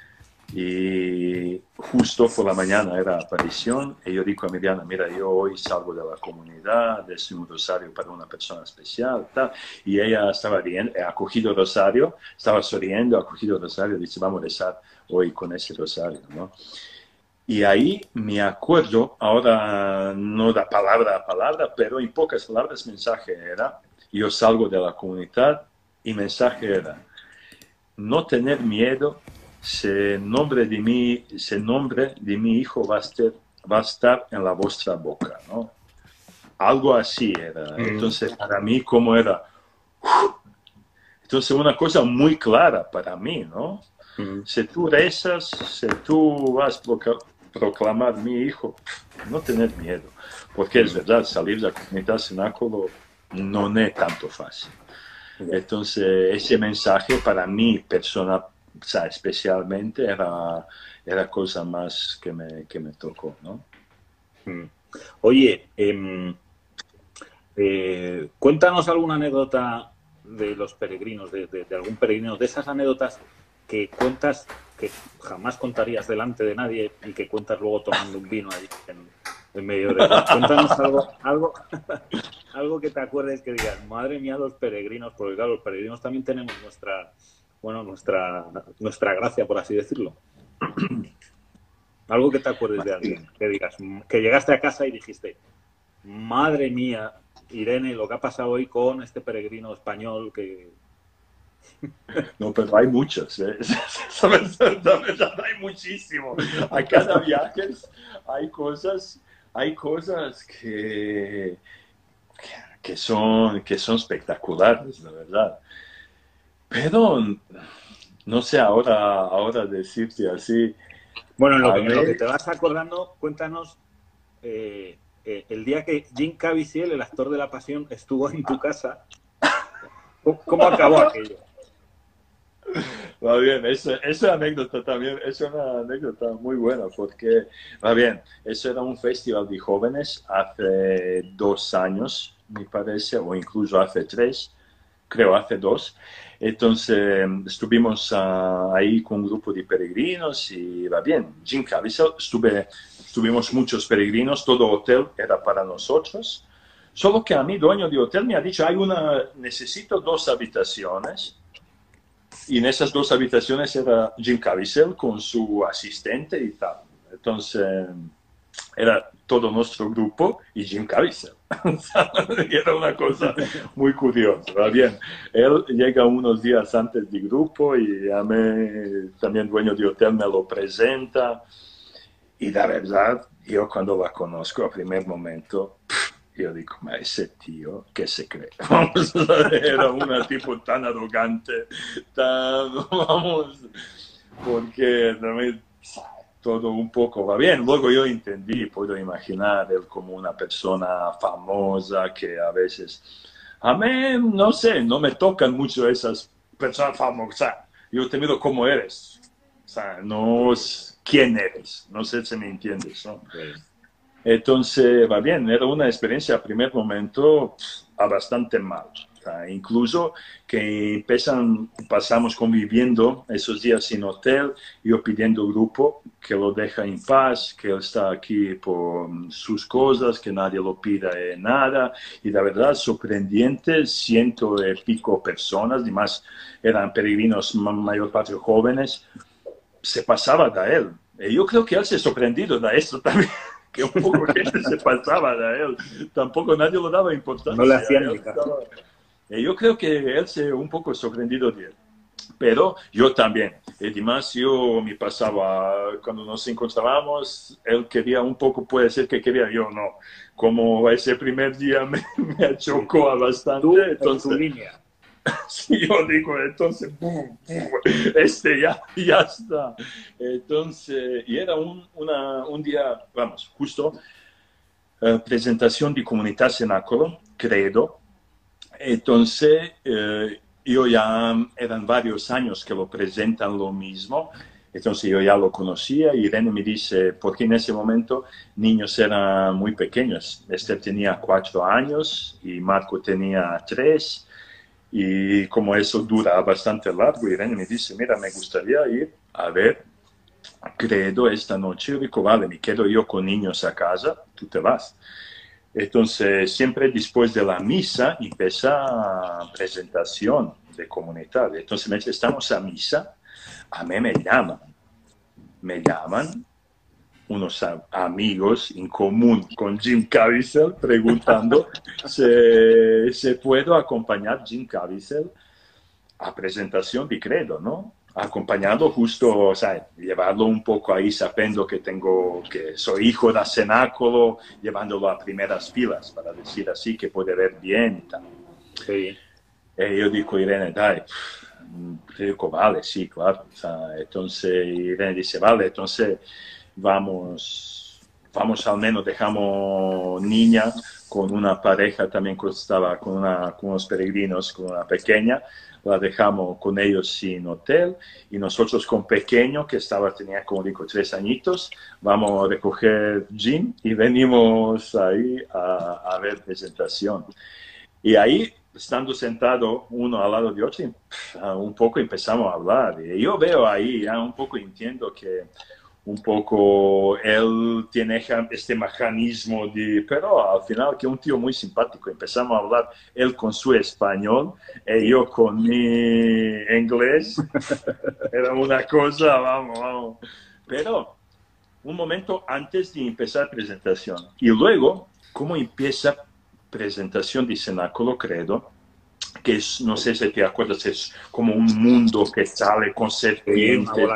S2: Y justo por la mañana era aparición y yo digo a Miriana, mira, yo hoy salgo de la comunidad, es un rosario para una persona especial, tal. Y ella estaba bien, ha cogido el rosario, estaba sonriendo, ha cogido el rosario, dice, vamos a rezar hoy con ese rosario, ¿no? Y ahí me acuerdo, ahora no da palabra a palabra, pero en pocas palabras mensaje era, yo salgo de la comunidad y mensaje era, no tener miedo, ese nombre de mi hijo va a estar en la vuestra boca, ¿no? Algo así era. Entonces, para mí, ¿cómo era? Entonces, una cosa muy clara para mí, ¿no? Si tú rezas, si tú vas a proclamar mi hijo, no tener miedo. Porque es verdad, salir de la comunidad cenáculo no es tanto fácil. Entonces, ese mensaje para mí, persona, o sea, especialmente, era cosa más que me tocó, ¿no?
S1: Oye, cuéntanos alguna anécdota de los peregrinos, de algún peregrino, de esas anécdotas que cuentas que jamás contarías delante de nadie y que cuentas luego tomando un vino allí en medio de ellos. Cuéntanos algo que te acuerdes que digas, madre mía, los peregrinos, porque claro, los peregrinos también tenemos nuestra gracia, por así decirlo. Algo que te acuerdes de alguien, que digas, que llegaste a casa y dijiste, madre mía, Irene, lo que ha pasado hoy con este peregrino español que...
S2: No, pero hay muchos, ¿eh? ¿Sabes? La verdad, hay muchísimo. A cada viaje hay cosas que son espectaculares, la verdad. Pero, no sé, ahora decirte así.
S1: Bueno, en lo que te vas acordando, cuéntanos el día que Jim Caviezel, el actor de La Pasión, estuvo en tu casa. ¿Cómo acabó aquello?
S2: Va bien, esa anécdota también es una anécdota muy buena porque, va bien, eso era un festival de jóvenes hace 2 años, me parece, o incluso hace 3, creo hace 2. Entonces estuvimos ahí con un grupo de peregrinos y va bien, Jim Caviezel, estuvimos muchos peregrinos, todo hotel era para nosotros, solo que a mí, dueño de hotel, me ha dicho, necesito 2 habitaciones. Y en esas 2 habitaciones era Jim Caviezel con su asistente y tal. Entonces, era todo nuestro grupo y Jim Caviezel. Era una cosa muy curiosa. ¿Va bien? Él llega unos días antes del grupo y a mí, también dueño de hotel, me lo presenta. Y la verdad, yo cuando la conozco a primer momento... Yo digo, ma ese tío, ¿qué se cree? Vamos, era un tipo tan arrogante, porque también todo un poco va bien. Luego yo entendí, puedo imaginar él como una persona famosa que a veces, a mí, no sé, no me tocan mucho esas personas famosas. Yo te miro cómo eres, o sea, no quién eres, no sé si me entiendes, ¿no? Entonces, va bien, era una experiencia a primer momento bastante mal. O sea, incluso que pasamos conviviendo esos días sin hotel, yo pidiendo al grupo que lo deje en paz, que él está aquí por sus cosas, que nadie lo pida nada. Y la verdad, sorprendente, 100 y pico personas, además eran peregrinos, mayor parte jóvenes, se pasaba de él. Y yo creo que él se ha sorprendido de esto también. Que un poco gente se pasaba de él. Tampoco nadie le daba importancia.
S1: No le hacían ni caso.
S2: Yo creo que él se un poco sorprendido de él. Pero yo también. Además, yo me pasaba, cuando nos encontrábamos, él quería un poco, puede ser que quería, yo no. Como ese primer día me chocó bastante.
S1: Tú,
S2: entonces,
S1: en tu línea.
S2: Sí, yo digo, entonces, ya está. Entonces, y era un día, vamos, justo, presentación de Comunità Cenacolo, credo. Entonces, yo ya, eran varios años que lo presentan lo mismo, entonces yo ya lo conocía y Irene me dice, porque en ese momento niños eran muy pequeños, Esther tenía 4 años y Marco tenía 3, y como eso dura bastante largo, Irene me dice, mira, me gustaría ir a ver Credo esta noche. Yo digo, vale, me quedo yo con niños a casa, tú te vas. Entonces, siempre después de la misa empieza la presentación de comunidad. Entonces, mientras estamos a misa, a mí me llaman unos amigos en común con Jim Caviezel preguntando si se puedo acompañar Jim Caviezel a presentación de Credo, ¿no? Acompañado justo, o sea, llevarlo un poco ahí sabiendo que soy hijo de cenáculo, llevándolo a primeras filas, para decir así, que puede ver bien y tal.
S1: Sí.
S2: Yo digo, Irene, dai, digo, vale, sí, claro. O sea, entonces Irene dice, vale, entonces vamos al menos, dejamos niña con una pareja también que estaba con unos peregrinos, con una pequeña, la dejamos con ellos sin hotel y nosotros con pequeño, que tenía como digo 3 añitos, vamos a recoger Jim y venimos ahí a ver presentación. Y ahí, estando sentado uno al lado de otro, un poco empezamos a hablar. Y yo veo ahí, ya un poco entiendo que un poco él tiene este mecanismo pero al final que un tío muy simpático. Empezamos a hablar él con su español y yo con mi inglés. Era una cosa, vamos. Pero un momento antes de empezar la presentación. Y luego, ¿cómo empieza presentación de Cenáculo Credo? Que es, no sé si te acuerdas, es como un mundo que sale con serpientes.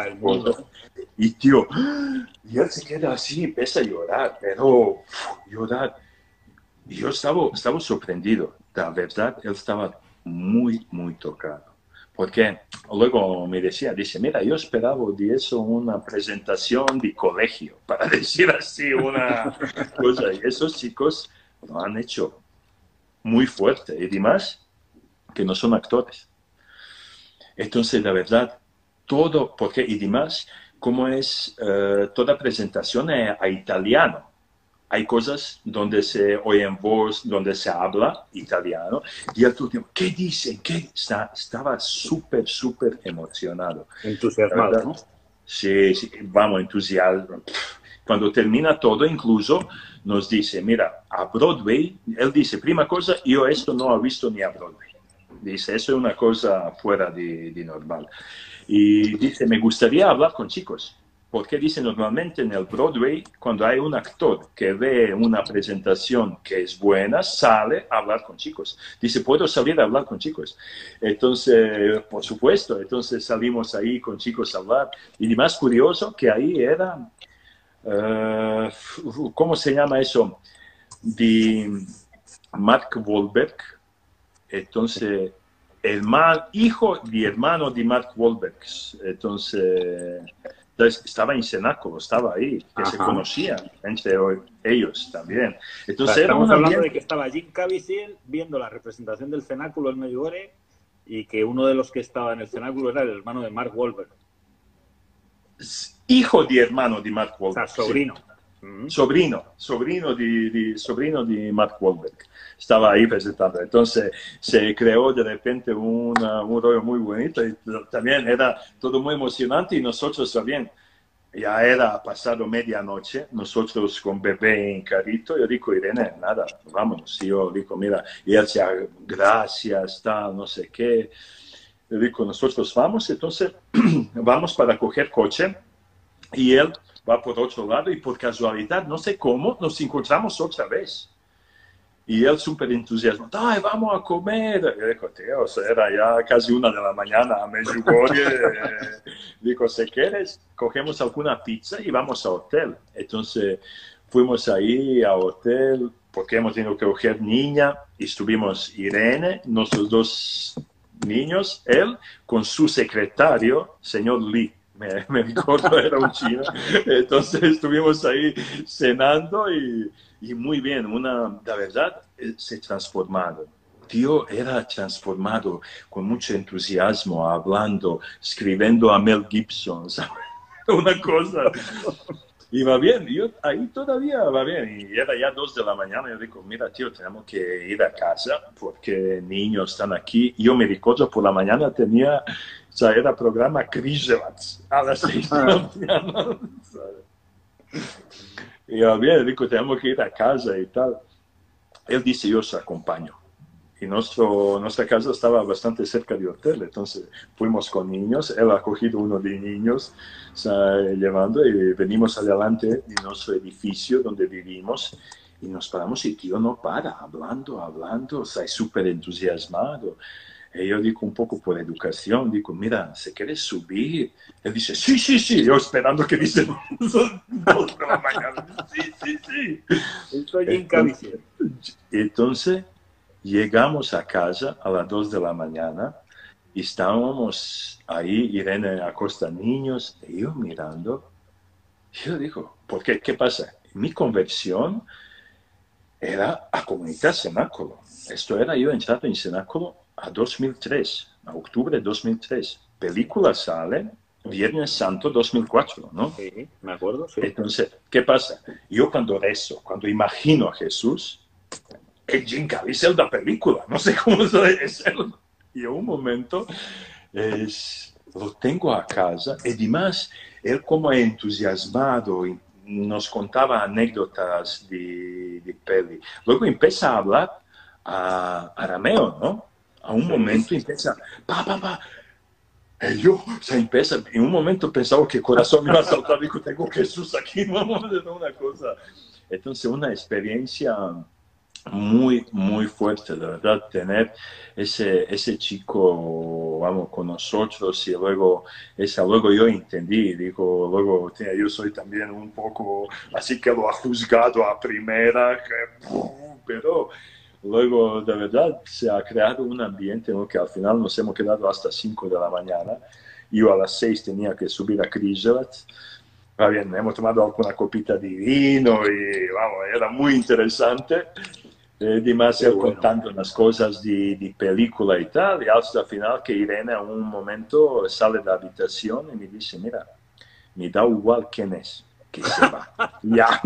S2: Y tío, y él se queda así, empieza a llorar, pero llorar. Y yo estaba sorprendido, la verdad, él estaba muy, muy tocado. Porque luego me dice, mira, yo esperaba de eso una presentación de colegio, para decir así una cosa. Y esos chicos lo han hecho muy fuerte. Y además, que no son actores. Entonces, la verdad, todo, porque y además, como es toda presentación a italiano. Hay cosas donde se oye en voz, donde se habla italiano. Y el último, ¿qué dicen? Estaba súper, súper emocionado.
S1: Entusiasmado, ¿no?
S2: Sí, vamos, entusiasmo. Cuando termina todo, incluso nos dice, mira, a Broadway, él dice, prima cosa, yo esto no he visto ni a Broadway. Dice, eso es una cosa fuera de normal. Y dice, me gustaría hablar con chicos. Porque dice, normalmente en el Broadway, cuando hay un actor que ve una presentación que es buena, sale a hablar con chicos. Dice, ¿puedo salir a hablar con chicos? Entonces, por supuesto, entonces salimos ahí con chicos a hablar. Y más curioso que ahí era, ¿cómo se llama eso? De Mark Wahlberg. Entonces, hijo y hermano de Mark Wahlberg. Entonces, estaba en Cenáculo, estaba ahí, que se conocían entre ellos también. Entonces,
S1: o sea, estamos hablando de que estaba Jim Caviezel viendo la representación del cenáculo en Medjugorje y que uno de los que estaba en el cenáculo era el hermano de Mark Wahlberg.
S2: Hijo de hermano de Mark Wahlberg.
S1: O sea, sobrino.
S2: Sí. Sobrino de Mark Wahlberg. Estaba ahí presentando. Entonces se creó de repente un rollo muy bonito y también era todo muy emocionante y nosotros también. Ya era pasado medianoche, nosotros con bebé en carrito, yo digo, Irene, nada, vámonos. Y yo digo, mira, y él decía, gracias, tal, no sé qué. Yo digo, nosotros vamos, entonces vamos para coger coche y él va por otro lado y por casualidad, no sé cómo, nos encontramos otra vez. Y él súper entusiasmado, ¡ay, vamos a comer! Y digo, tío, era ya casi 1 de la mañana a Medjugorje. Digo, si quieres, cogemos alguna pizza y vamos a hotel. Entonces fuimos ahí a hotel porque hemos tenido que coger niña y estuvimos Irene, nuestros 2 niños, él con su secretario, señor Lee. Me recuerdo, era un chino. Entonces estuvimos ahí cenando y muy bien. La verdad, se transformaron. Tío era transformado con mucho entusiasmo, hablando, escribiendo a Mel Gibson, ¿sabes? Una cosa. Y va bien, yo ahí todavía va bien. Y era ya 2 de la mañana. Yo digo, mira, tío, tenemos que ir a casa porque niños están aquí. Yo me recuerdo por la mañana tenía, o sea, era programa Križevac a las 6 de la mañana. Y va bien, digo, tenemos que ir a casa y tal. Él dice, yo os acompaño. Y nuestra casa estaba bastante cerca del hotel, entonces fuimos con niños, él ha cogido uno de niños, llevando y venimos adelante de nuestro edificio donde vivimos y nos paramos y tío no para, hablando, está súper entusiasmado. Y yo digo un poco por educación, digo, mira, ¿se quiere subir? Él dice, sí, yo esperando que dice 2 de la mañana, sí.
S1: Estoy Jim Caviezel.
S2: Entonces, llegamos a casa a las 2 de la mañana y estábamos ahí, Irene acosta niños, y yo mirando. Yo digo, ¿por qué? ¿Qué pasa? Mi conversión era a Comunidad Cenáculo. Esto era yo entrado en Cenáculo a 2003, a octubre de 2003. Película sale Viernes Santo 2004, ¿no?
S1: Sí, me acuerdo, sí.
S2: Entonces, ¿qué pasa? Yo cuando rezo, cuando imagino a Jesús, es Jim Caviezel da película, no sé cómo es él. Y en un momento lo tengo a casa y además él como entusiasmado y nos contaba anécdotas de peli. Luego empieza a hablar a arameo, ¿no? A un momento empieza, pa. Y yo, o sea, empieza, en un momento pensaba que el corazón me iba a saltar, digo, tengo Jesús aquí, vamos a hacer una cosa. Entonces, una experiencia muy fuerte, de verdad, tener ese chico, vamos, con nosotros y luego yo entendí, digo, luego yo soy también un poco, así que lo ha juzgado a primera, pero luego de verdad se ha creado un ambiente en el que al final nos hemos quedado hasta 5 de la mañana, yo a las 6 tenía que subir a Križevac. Va bien, hemos tomado alguna copita de vino y vamos, era muy interesante. Además, él contando las cosas de película y tal, y hasta el final que Irene a un momento sale de la habitación y me dice, mira, me da igual quién es, que se va. Ya.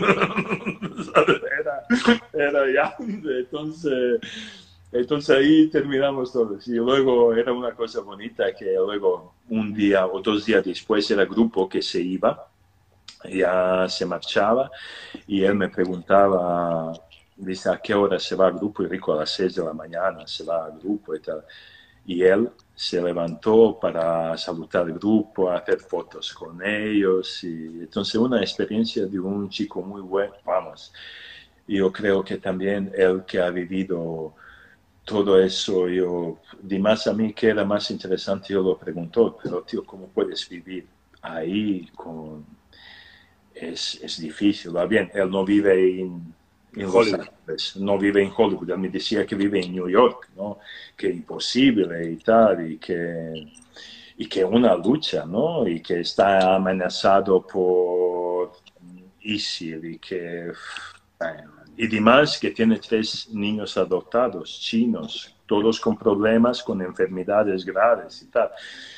S2: era ya. Entonces ahí terminamos todos. Y luego era una cosa bonita que luego un día o 2 días después era el grupo que se iba, ya se marchaba y él me preguntaba, dice, ¿a qué hora se va al grupo? Y digo, a las 6 de la mañana se va al grupo y tal. Y él se levantó para saludar al grupo, hacer fotos con ellos. Y entonces una experiencia de un chico muy bueno, vamos. Yo creo que también él que ha vivido todo eso, de más a mí que era más interesante, yo lo pregunto, pero tío, ¿cómo puedes vivir ahí con... Es difícil, va bien, él no vive en Los Ángeles, no vive en Hollywood, él me decía que vive en New York, ¿no? Que imposible y tal, y que una lucha, ¿no? Y que está amenazado por ISIL y que... y además que tiene 3 niños adoptados, chinos, todos con problemas, con enfermedades graves y tal.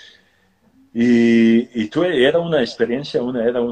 S2: Y era una experiencia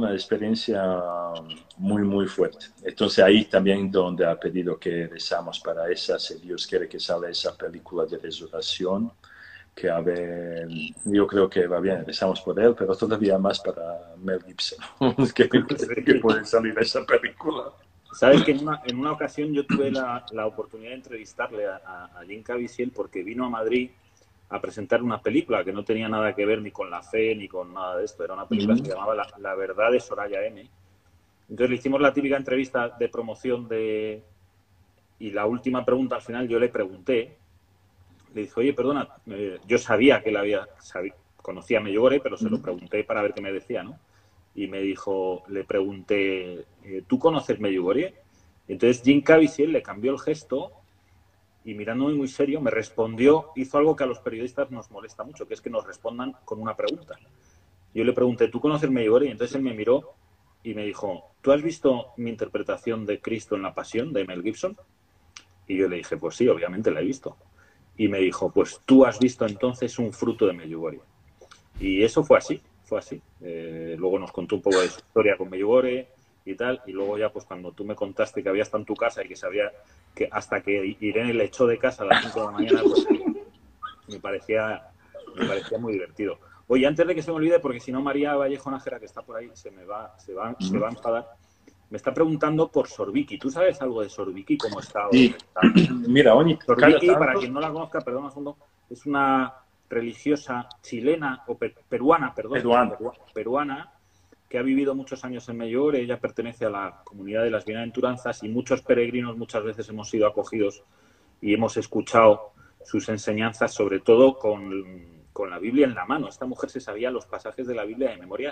S2: muy fuerte. Entonces ahí también donde ha pedido que rezamos para esa, si Dios quiere que salga esa película de resurrección, que a ver, yo creo que va bien, rezamos por él, pero todavía más para Mel Gibson, que puede salir esa película.
S1: Sabes que en una ocasión yo tuve la oportunidad de entrevistarle a Jim Caviezel porque vino a Madrid a presentar una película que no tenía nada que ver ni con la fe ni con nada de esto. Era una película que se llamaba La verdad de Soraya M. Entonces le hicimos la típica entrevista de promoción y la última pregunta al final yo le pregunté, le dije, oye, perdona, yo sabía que conocía a Medjugorje, pero se lo pregunté para ver qué me decía, ¿no? Y me dijo, le pregunté, ¿tú conoces Medjugorje? Entonces Jim Caviezel le cambió el gesto y mirándome muy serio me respondió, hizo algo que a los periodistas nos molesta mucho, que es que nos respondan con una pregunta. Yo le pregunté, ¿tú conoces Medjugorje? Y entonces él me miró y me dijo, ¿tú has visto mi interpretación de Cristo en la Pasión de Mel Gibson? Y yo le dije, pues sí, obviamente la he visto. Y me dijo, pues tú has visto entonces un fruto de Medjugorje. Y eso fue así, fue así. Luego nos contó un poco de su historia con Medjugorje y tal, y luego ya pues cuando tú me contaste que había estado en tu casa y que sabía que hasta que Irene le echó de casa a las 5 de la mañana, pues me parecía, me parecía muy divertido. Oye, antes de que se me olvide, porque si no María Vallejo Nájera, que está por ahí, se va a enfadar, me está preguntando por Sorbiki. ¿Tú sabes algo de Sorbiki? ¿Cómo está o
S2: Y
S1: dónde está?
S2: mira, cada
S1: Sorbiki, para
S2: tanto,
S1: quien no la conozca, perdón un segundo, es una religiosa chilena, o peruana, perdón,
S2: peruano.
S1: peruana, que ha vivido muchos años en Medjugorje. Ella pertenece a la comunidad de las bienaventuranzas y muchos peregrinos muchas veces hemos sido acogidos y hemos escuchado sus enseñanzas, sobre todo con la Biblia en la mano. Esta mujer se sabía los pasajes de la Biblia de memoria.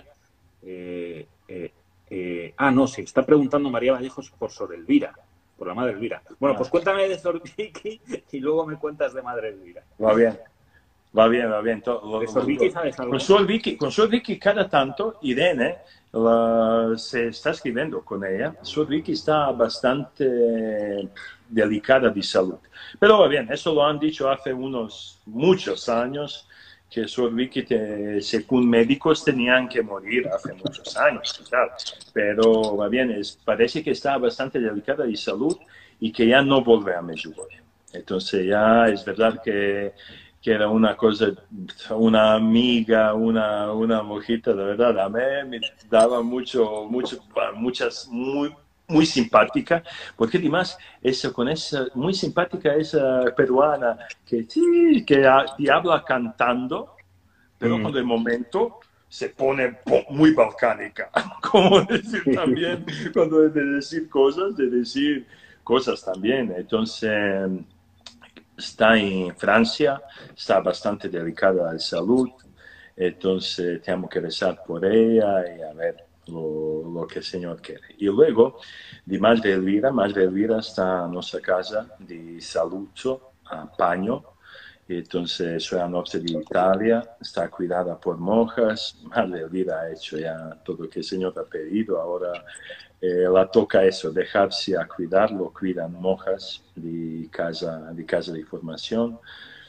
S1: No, sí, está preguntando María Vallejos por Sor Elvira, por la Madre Elvira. Bueno, pues cuéntame de Sor Vicky y luego me cuentas de Madre Elvira.
S2: Va bien. Va bien, va bien.
S1: ¿De Sor Vicky sabes algo?
S2: Con Sor Vicky cada tanto Irene se está escribiendo con ella. Sor Vicky está bastante delicada de salud. Pero va bien, eso lo han dicho hace muchos años, que Sor Vicky, según médicos, tenían que morir hace muchos años. Claro. Pero va bien, parece que está bastante delicada de salud y que ya no vuelve a Medjugorje. Entonces ya es verdad que era una cosa, una amiga, una mojita, de verdad, a mí me daba muchas, muy simpática, porque además, muy simpática esa peruana, que sí, que habla cantando, pero cuando el momento se pone muy balcánica, como decir también, cuando es de decir cosas también, entonces está en Francia, está bastante delicada de salud, entonces tenemos que rezar por ella y a ver lo que el Señor quiere. Y luego, de Madre Elvira está en nuestra casa de Saluzzo, a Pagno, entonces soy al norte de Italia, está cuidada por monjas. Madre Elvira ha hecho ya todo lo que el Señor ha pedido, ahora la toca eso, dejarse a cuidar, lo cuidan monjas de casa de formación.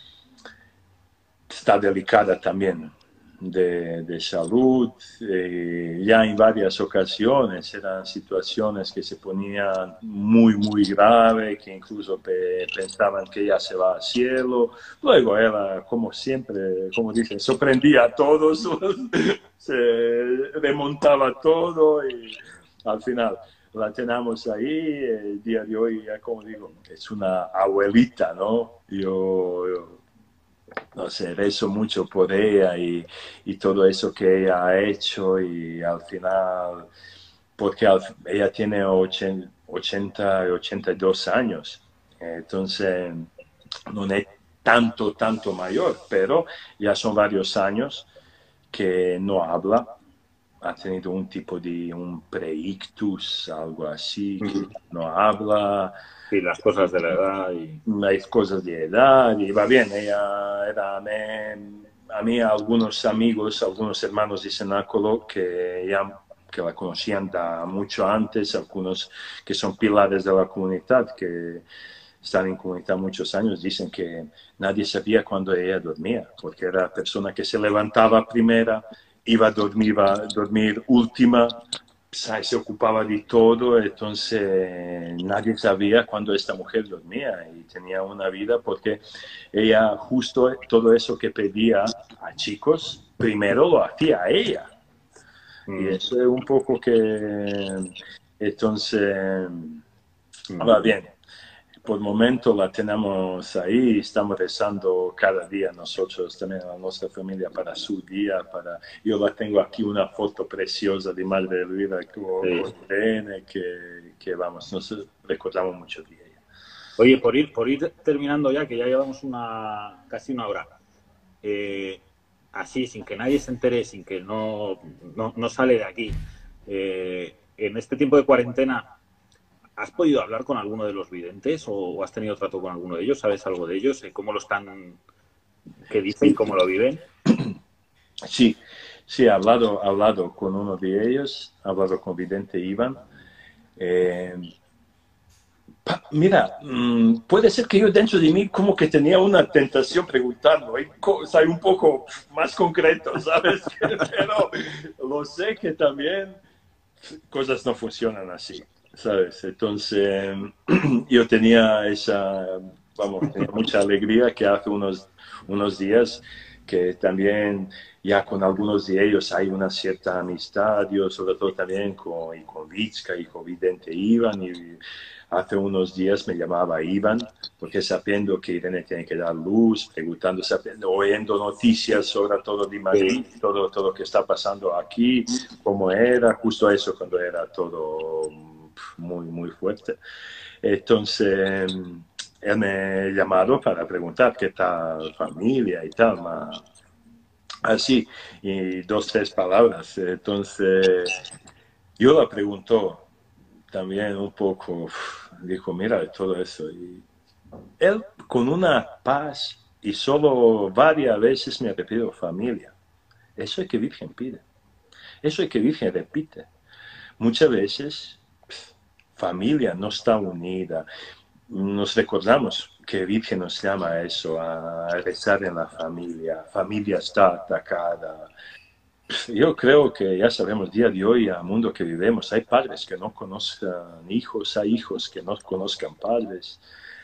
S2: Está delicada también de salud, ya en varias ocasiones eran situaciones que se ponían muy graves, que incluso pensaban que ya se va al cielo. Luego era, como siempre, como dicen, sorprendía a todos, se remontaba todo y al final la tenemos ahí. El día de hoy, ya como digo, es una abuelita, ¿no? Yo no sé, rezo mucho por ella y todo eso que ella ha hecho y al final, porque ella tiene 82 años, entonces no es tanto mayor, pero ya son varios años que no habla. Ha tenido un tipo de un preictus, algo así, que no habla.
S1: Sí, las cosas de la edad y...
S2: Hay cosas de edad y va bien. Ella era a mí algunos amigos, algunos hermanos de Cenáculo que la conocían mucho antes, algunos que son pilares de la comunidad, que están en comunidad muchos años, dicen que nadie sabía cuándo ella dormía, porque era la persona que se levantaba primera, iba a dormir última, se ocupaba de todo, entonces nadie sabía cuándo esta mujer dormía y tenía una vida, porque ella justo todo eso que pedía a chicos, primero lo hacía a ella. Y eso es un poco que, entonces, va bien. Por el momento la tenemos ahí, estamos rezando cada día nosotros, también a nuestra familia, para su día. Yo la tengo aquí una foto preciosa de Madre Elvira con Irene, que vamos, nos recordamos mucho de ella.
S1: Oye, por ir terminando ya, que ya llevamos casi una hora, así, sin que nadie se entere, sin que no sale de aquí, en este tiempo de cuarentena, ¿has podido hablar con alguno de los videntes o has tenido trato con alguno de ellos? ¿Sabes algo de ellos? ¿Cómo lo están, qué dicen, cómo lo viven?
S2: Sí, sí, he hablado con uno de ellos, he hablado con vidente Iván. Eh, Mira, puede ser que yo dentro de mí como que tenía una tentación preguntarlo, soy un poco más concreto, ¿sabes? Pero lo sé que también cosas no funcionan así, ¿sabes? Entonces, yo tenía tenía mucha alegría que hace unos días que también ya con algunos de ellos hay una cierta amistad, yo sobre todo también con Vitska y con Vidente Iván, y hace unos días me llamaba Iván, porque sabiendo que Irene tiene que dar luz, preguntando, sabiendo, oyendo noticias sobre todo de Madrid, todo lo que está pasando aquí, cómo era, justo eso cuando era todo muy, muy fuerte. Entonces, él me llamado para preguntar qué tal familia y tal, así, y dos, tres palabras. Entonces, yo la preguntó también un poco, dijo, mira, de todo eso. Y él con una paz y solo varias veces me ha repetido familia. Eso es que Virgen pide. Eso es que Virgen repite. Muchas veces familia no está unida. Nos recordamos que Virgen nos llama a eso, a rezar en la familia. Familia está atacada. Yo creo que ya sabemos día de hoy, al mundo que vivimos, hay padres que no conozcan hijos, hay hijos que no conozcan padres.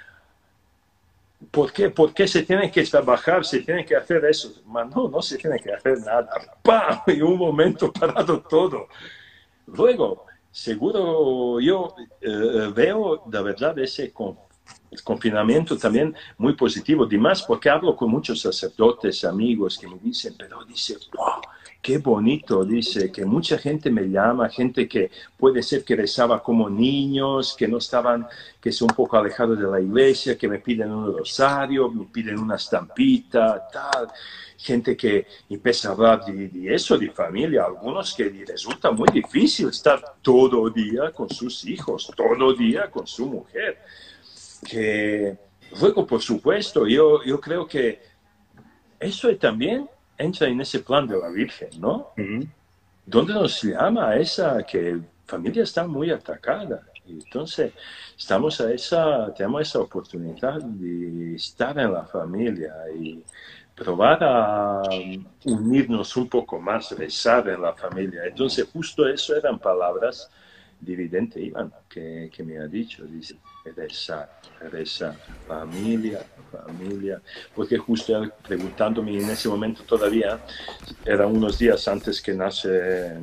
S2: ¿Por qué? ¿Por qué se tiene que trabajar? ¿Se tiene que hacer eso? No, no se tiene que hacer nada. ¡Pam! Y un momento parado todo. Luego, seguro yo veo de verdad ese confinamiento también muy positivo. Además, porque hablo con muchos sacerdotes, amigos que me dicen, pero dice, wow, qué bonito, dice, que mucha gente me llama, gente que puede ser que rezaba como niños, que no estaban, que son un poco alejados de la iglesia, que me piden un rosario, me piden una estampita, tal. Gente que empieza a hablar de eso, de familia, algunos que les resulta muy difícil estar todo el día con sus hijos, todo el día con su mujer. Que luego, por supuesto, yo creo que eso también entra en ese plan de la Virgen, ¿no? Donde nos llama a esa que familia está muy atacada. Y entonces, tenemos esa oportunidad de estar en la familia y probar a unirnos un poco más, rezar en la familia. Entonces, justo eso eran palabras de vidente Iván, que me ha dicho, dice, rezar, familia, familia, porque justo él preguntándome en ese momento todavía, eran unos días antes que nace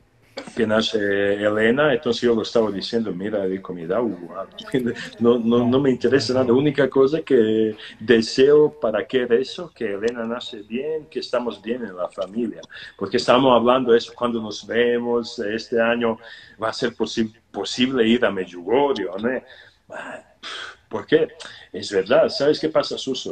S2: Elena, entonces yo lo estaba diciendo, mira, digo, me da igual, no me interesa nada, la única cosa que deseo para qué rezo, que Elena nace bien, que estamos bien en la familia, porque estamos hablando de eso cuando nos vemos, este año va a ser posible ir a Medjugorje, ¿no? Porque es verdad, ¿sabes qué pasa, Suso?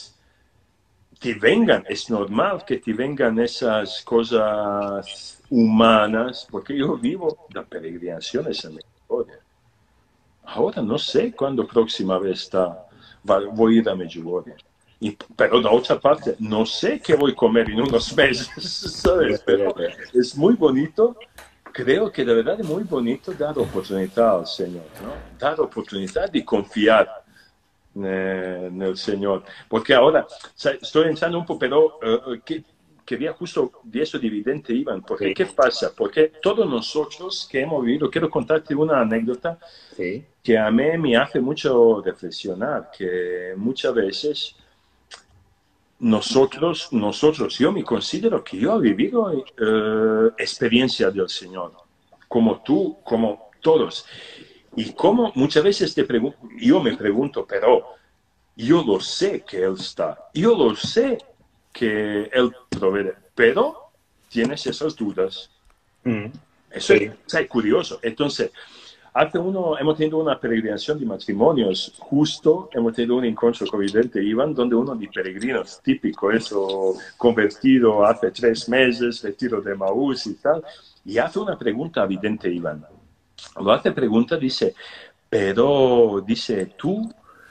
S2: Es normal que te vengan esas cosas humanas, porque yo vivo de peregrinaciones en mi historia. Ahora no sé cuándo próxima vez voy a ir a Medjugorje. Pero de otra parte, no sé qué voy a comer en unos meses, ¿sabes? Pero es muy bonito, creo que de verdad es muy bonito dar oportunidad al Señor, ¿no? Dar oportunidad de confiar en el Señor. Porque ahora, estoy pensando un poco, pero quería justo de eso dividente, Iván, porque ¿qué pasa? Porque todos nosotros que hemos vivido, quiero contarte una anécdota que a mí me hace mucho reflexionar, que muchas veces nosotros, yo me considero que yo he vivido experiencia del Señor, como tú, como todos. Y como muchas veces yo me pregunto, pero yo lo sé que Él está, yo lo sé que Él provee, pero tienes esas dudas. Eso es curioso. Entonces, hemos tenido una peregrinación de matrimonios, justo hemos tenido un encuentro con Vidente Iván, donde uno de peregrinos, típico, eso, convertido hace 3 meses, retiro de Maús y tal, y hace una pregunta a Vidente Iván. Lo hace pregunta, dice, Pero dice, tú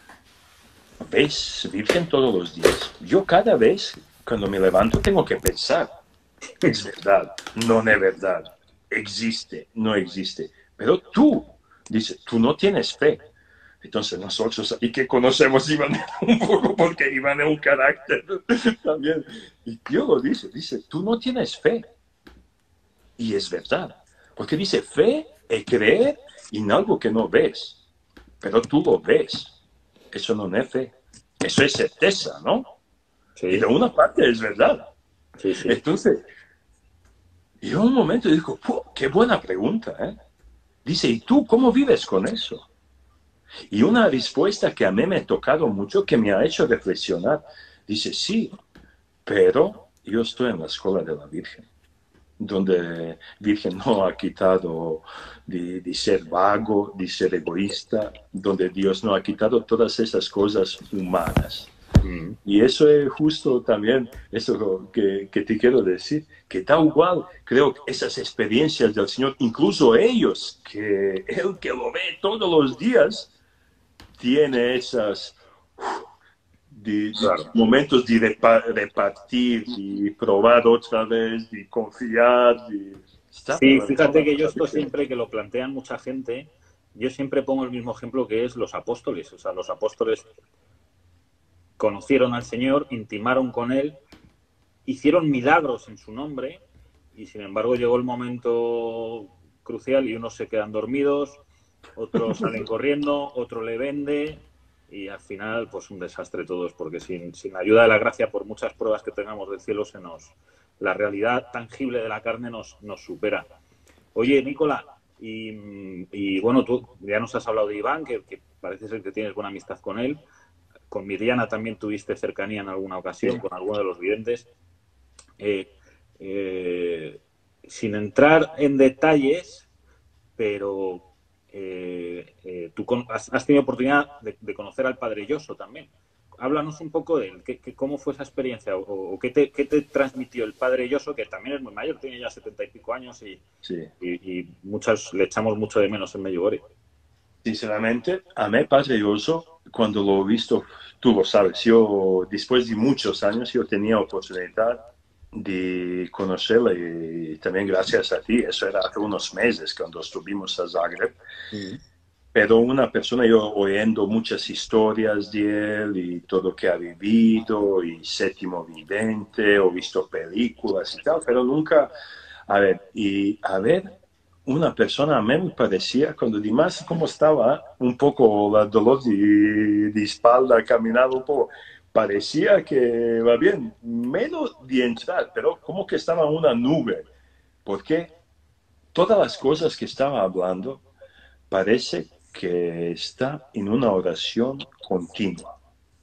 S2: ves Virgen todos los días. Yo cada vez cuando me levanto tengo que pensar, es verdad, no es verdad, existe, no existe. Pero tú, dice, tú no tienes fe. Entonces nosotros, y que conocemos a Iván un poco porque Iván es un carácter también. Y Dios lo dice, tú no tienes fe. Y es verdad. Porque dice fe es creer en algo que no ves. Pero tú lo ves. Eso no es fe. Eso es certeza, ¿no? Y de
S1: Sí,
S2: una parte es verdad.
S1: sí, sí.
S2: Entonces, yo en un momento digo, qué buena pregunta, ¿eh? Dice, ¿y tú cómo vives con eso? Y una respuesta que a mí me ha tocado mucho, que me ha hecho reflexionar, dice, sí, pero yo estoy en la escuela de la Virgen, donde Virgen no ha quitado de ser vago, de ser egoísta, donde Dios no ha quitado todas esas cosas humanas.
S1: Mm.
S2: Y eso es justo también, eso que te quiero decir, que tal igual, creo que esas experiencias del Señor, incluso ellos, que Él que lo ve todos los días, tiene esas
S1: Claro.
S2: momentos de repartir, de probar otra vez, de confiar, está
S1: Sí,
S2: relacionado
S1: fíjate que
S2: con
S1: yo
S2: la
S1: esto
S2: Virgen.
S1: siempre que lo plantean mucha gente, yo siempre pongo el mismo ejemplo que es los apóstoles. O sea, los apóstoles conocieron al Señor, intimaron con Él, hicieron milagros en su nombre y sin embargo llegó el momento crucial y unos se quedan dormidos, otros salen corriendo, otro le vende y al final pues un desastre todos porque sin la ayuda de la gracia, por muchas pruebas que tengamos del cielo, la realidad tangible de la carne nos supera. Oye, Nicola, bueno, tú ya nos has hablado de Iván, que parece ser que tienes buena amistad con él. Con Miriana también tuviste cercanía en alguna ocasión,
S2: Sí.
S1: con alguno de los videntes. Eh, eh, Sin entrar en detalles, pero tú has tenido oportunidad de conocer al Padre Lloso también. Háblanos un poco de él, cómo fue esa experiencia o qué te transmitió el Padre Lloso, que también es muy mayor, tiene ya 70 y pico años
S2: Sí.
S1: y muchas le echamos mucho de menos en Medjugorje.
S2: Sinceramente, a mí Padre Oso, cuando lo he visto, tú lo sabes, yo después de muchos años yo tenía oportunidad de conocerle y también gracias a ti, eso era hace unos meses cuando estuvimos a Zagreb,
S1: Mm.
S2: pero una persona, yo oyendo muchas historias de él y todo lo que ha vivido y séptimo vidente, o visto películas y tal, pero nunca, a ver, una persona a mí me parecía, cuando además como estaba un poco la dolor de espalda, caminaba un poco, parecía que va bien, menos de entrar, pero como que estaba en una nube, porque todas las cosas que estaba hablando parece que está en una oración continua.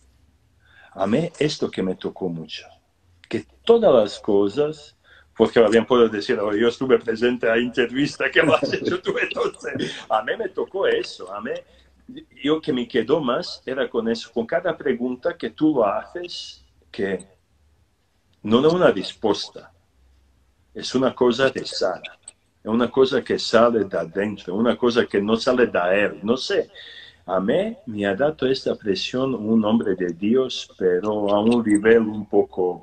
S2: A mí esto que me tocó mucho, que todas las cosas, porque bien puedo decir, oh, yo estuve presente a la entrevista que lo has hecho tú, entonces, a mí me tocó eso, a mí, yo que me quedó más era con eso, con cada pregunta que tú lo haces, que no es una respuesta, es una cosa de sana. Es una cosa que sale de adentro, una cosa que no sale de él. No sé, a mí me ha dado esta presión un hombre de Dios, pero a un nivel un poco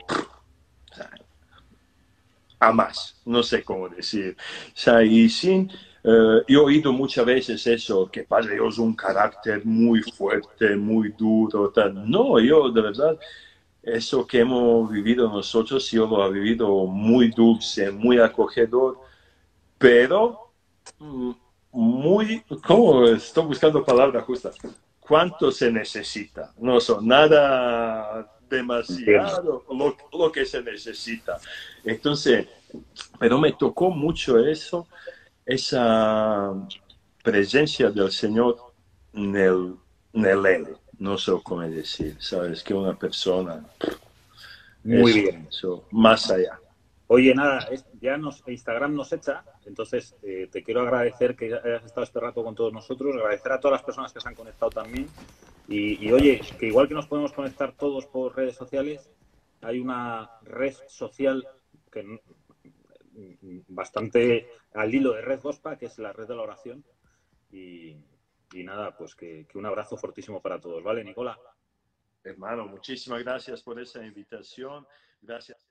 S2: a más, no sé cómo decir. O sea, y sin, yo he oído muchas veces eso, que Padre Dios es un carácter muy fuerte, muy duro, tal. No, yo de verdad, eso que hemos vivido nosotros, yo lo he vivido muy dulce, muy acogedor, pero muy, ¿cómo estoy buscando palabras justas? ¿Cuánto se necesita? No son nada
S1: Entiendo.
S2: demasiado lo que se necesita. Entonces, pero me tocó mucho eso, esa presencia del Señor en el él. No sé cómo decir, sabes, que una persona,
S1: Muy bien.
S2: eso, más allá.
S1: Oye, nada, Instagram nos echa, entonces te quiero agradecer que hayas estado este rato con todos nosotros, agradecer a todas las personas que se han conectado también oye, que igual que nos podemos conectar todos por redes sociales, hay una red social que bastante al hilo de Red Gospa, que es la red de la oración, y, Y nada, pues que un abrazo fortísimo para todos, ¿vale, Nicola?
S2: Hermano, muchísimas gracias por esa invitación. Gracias.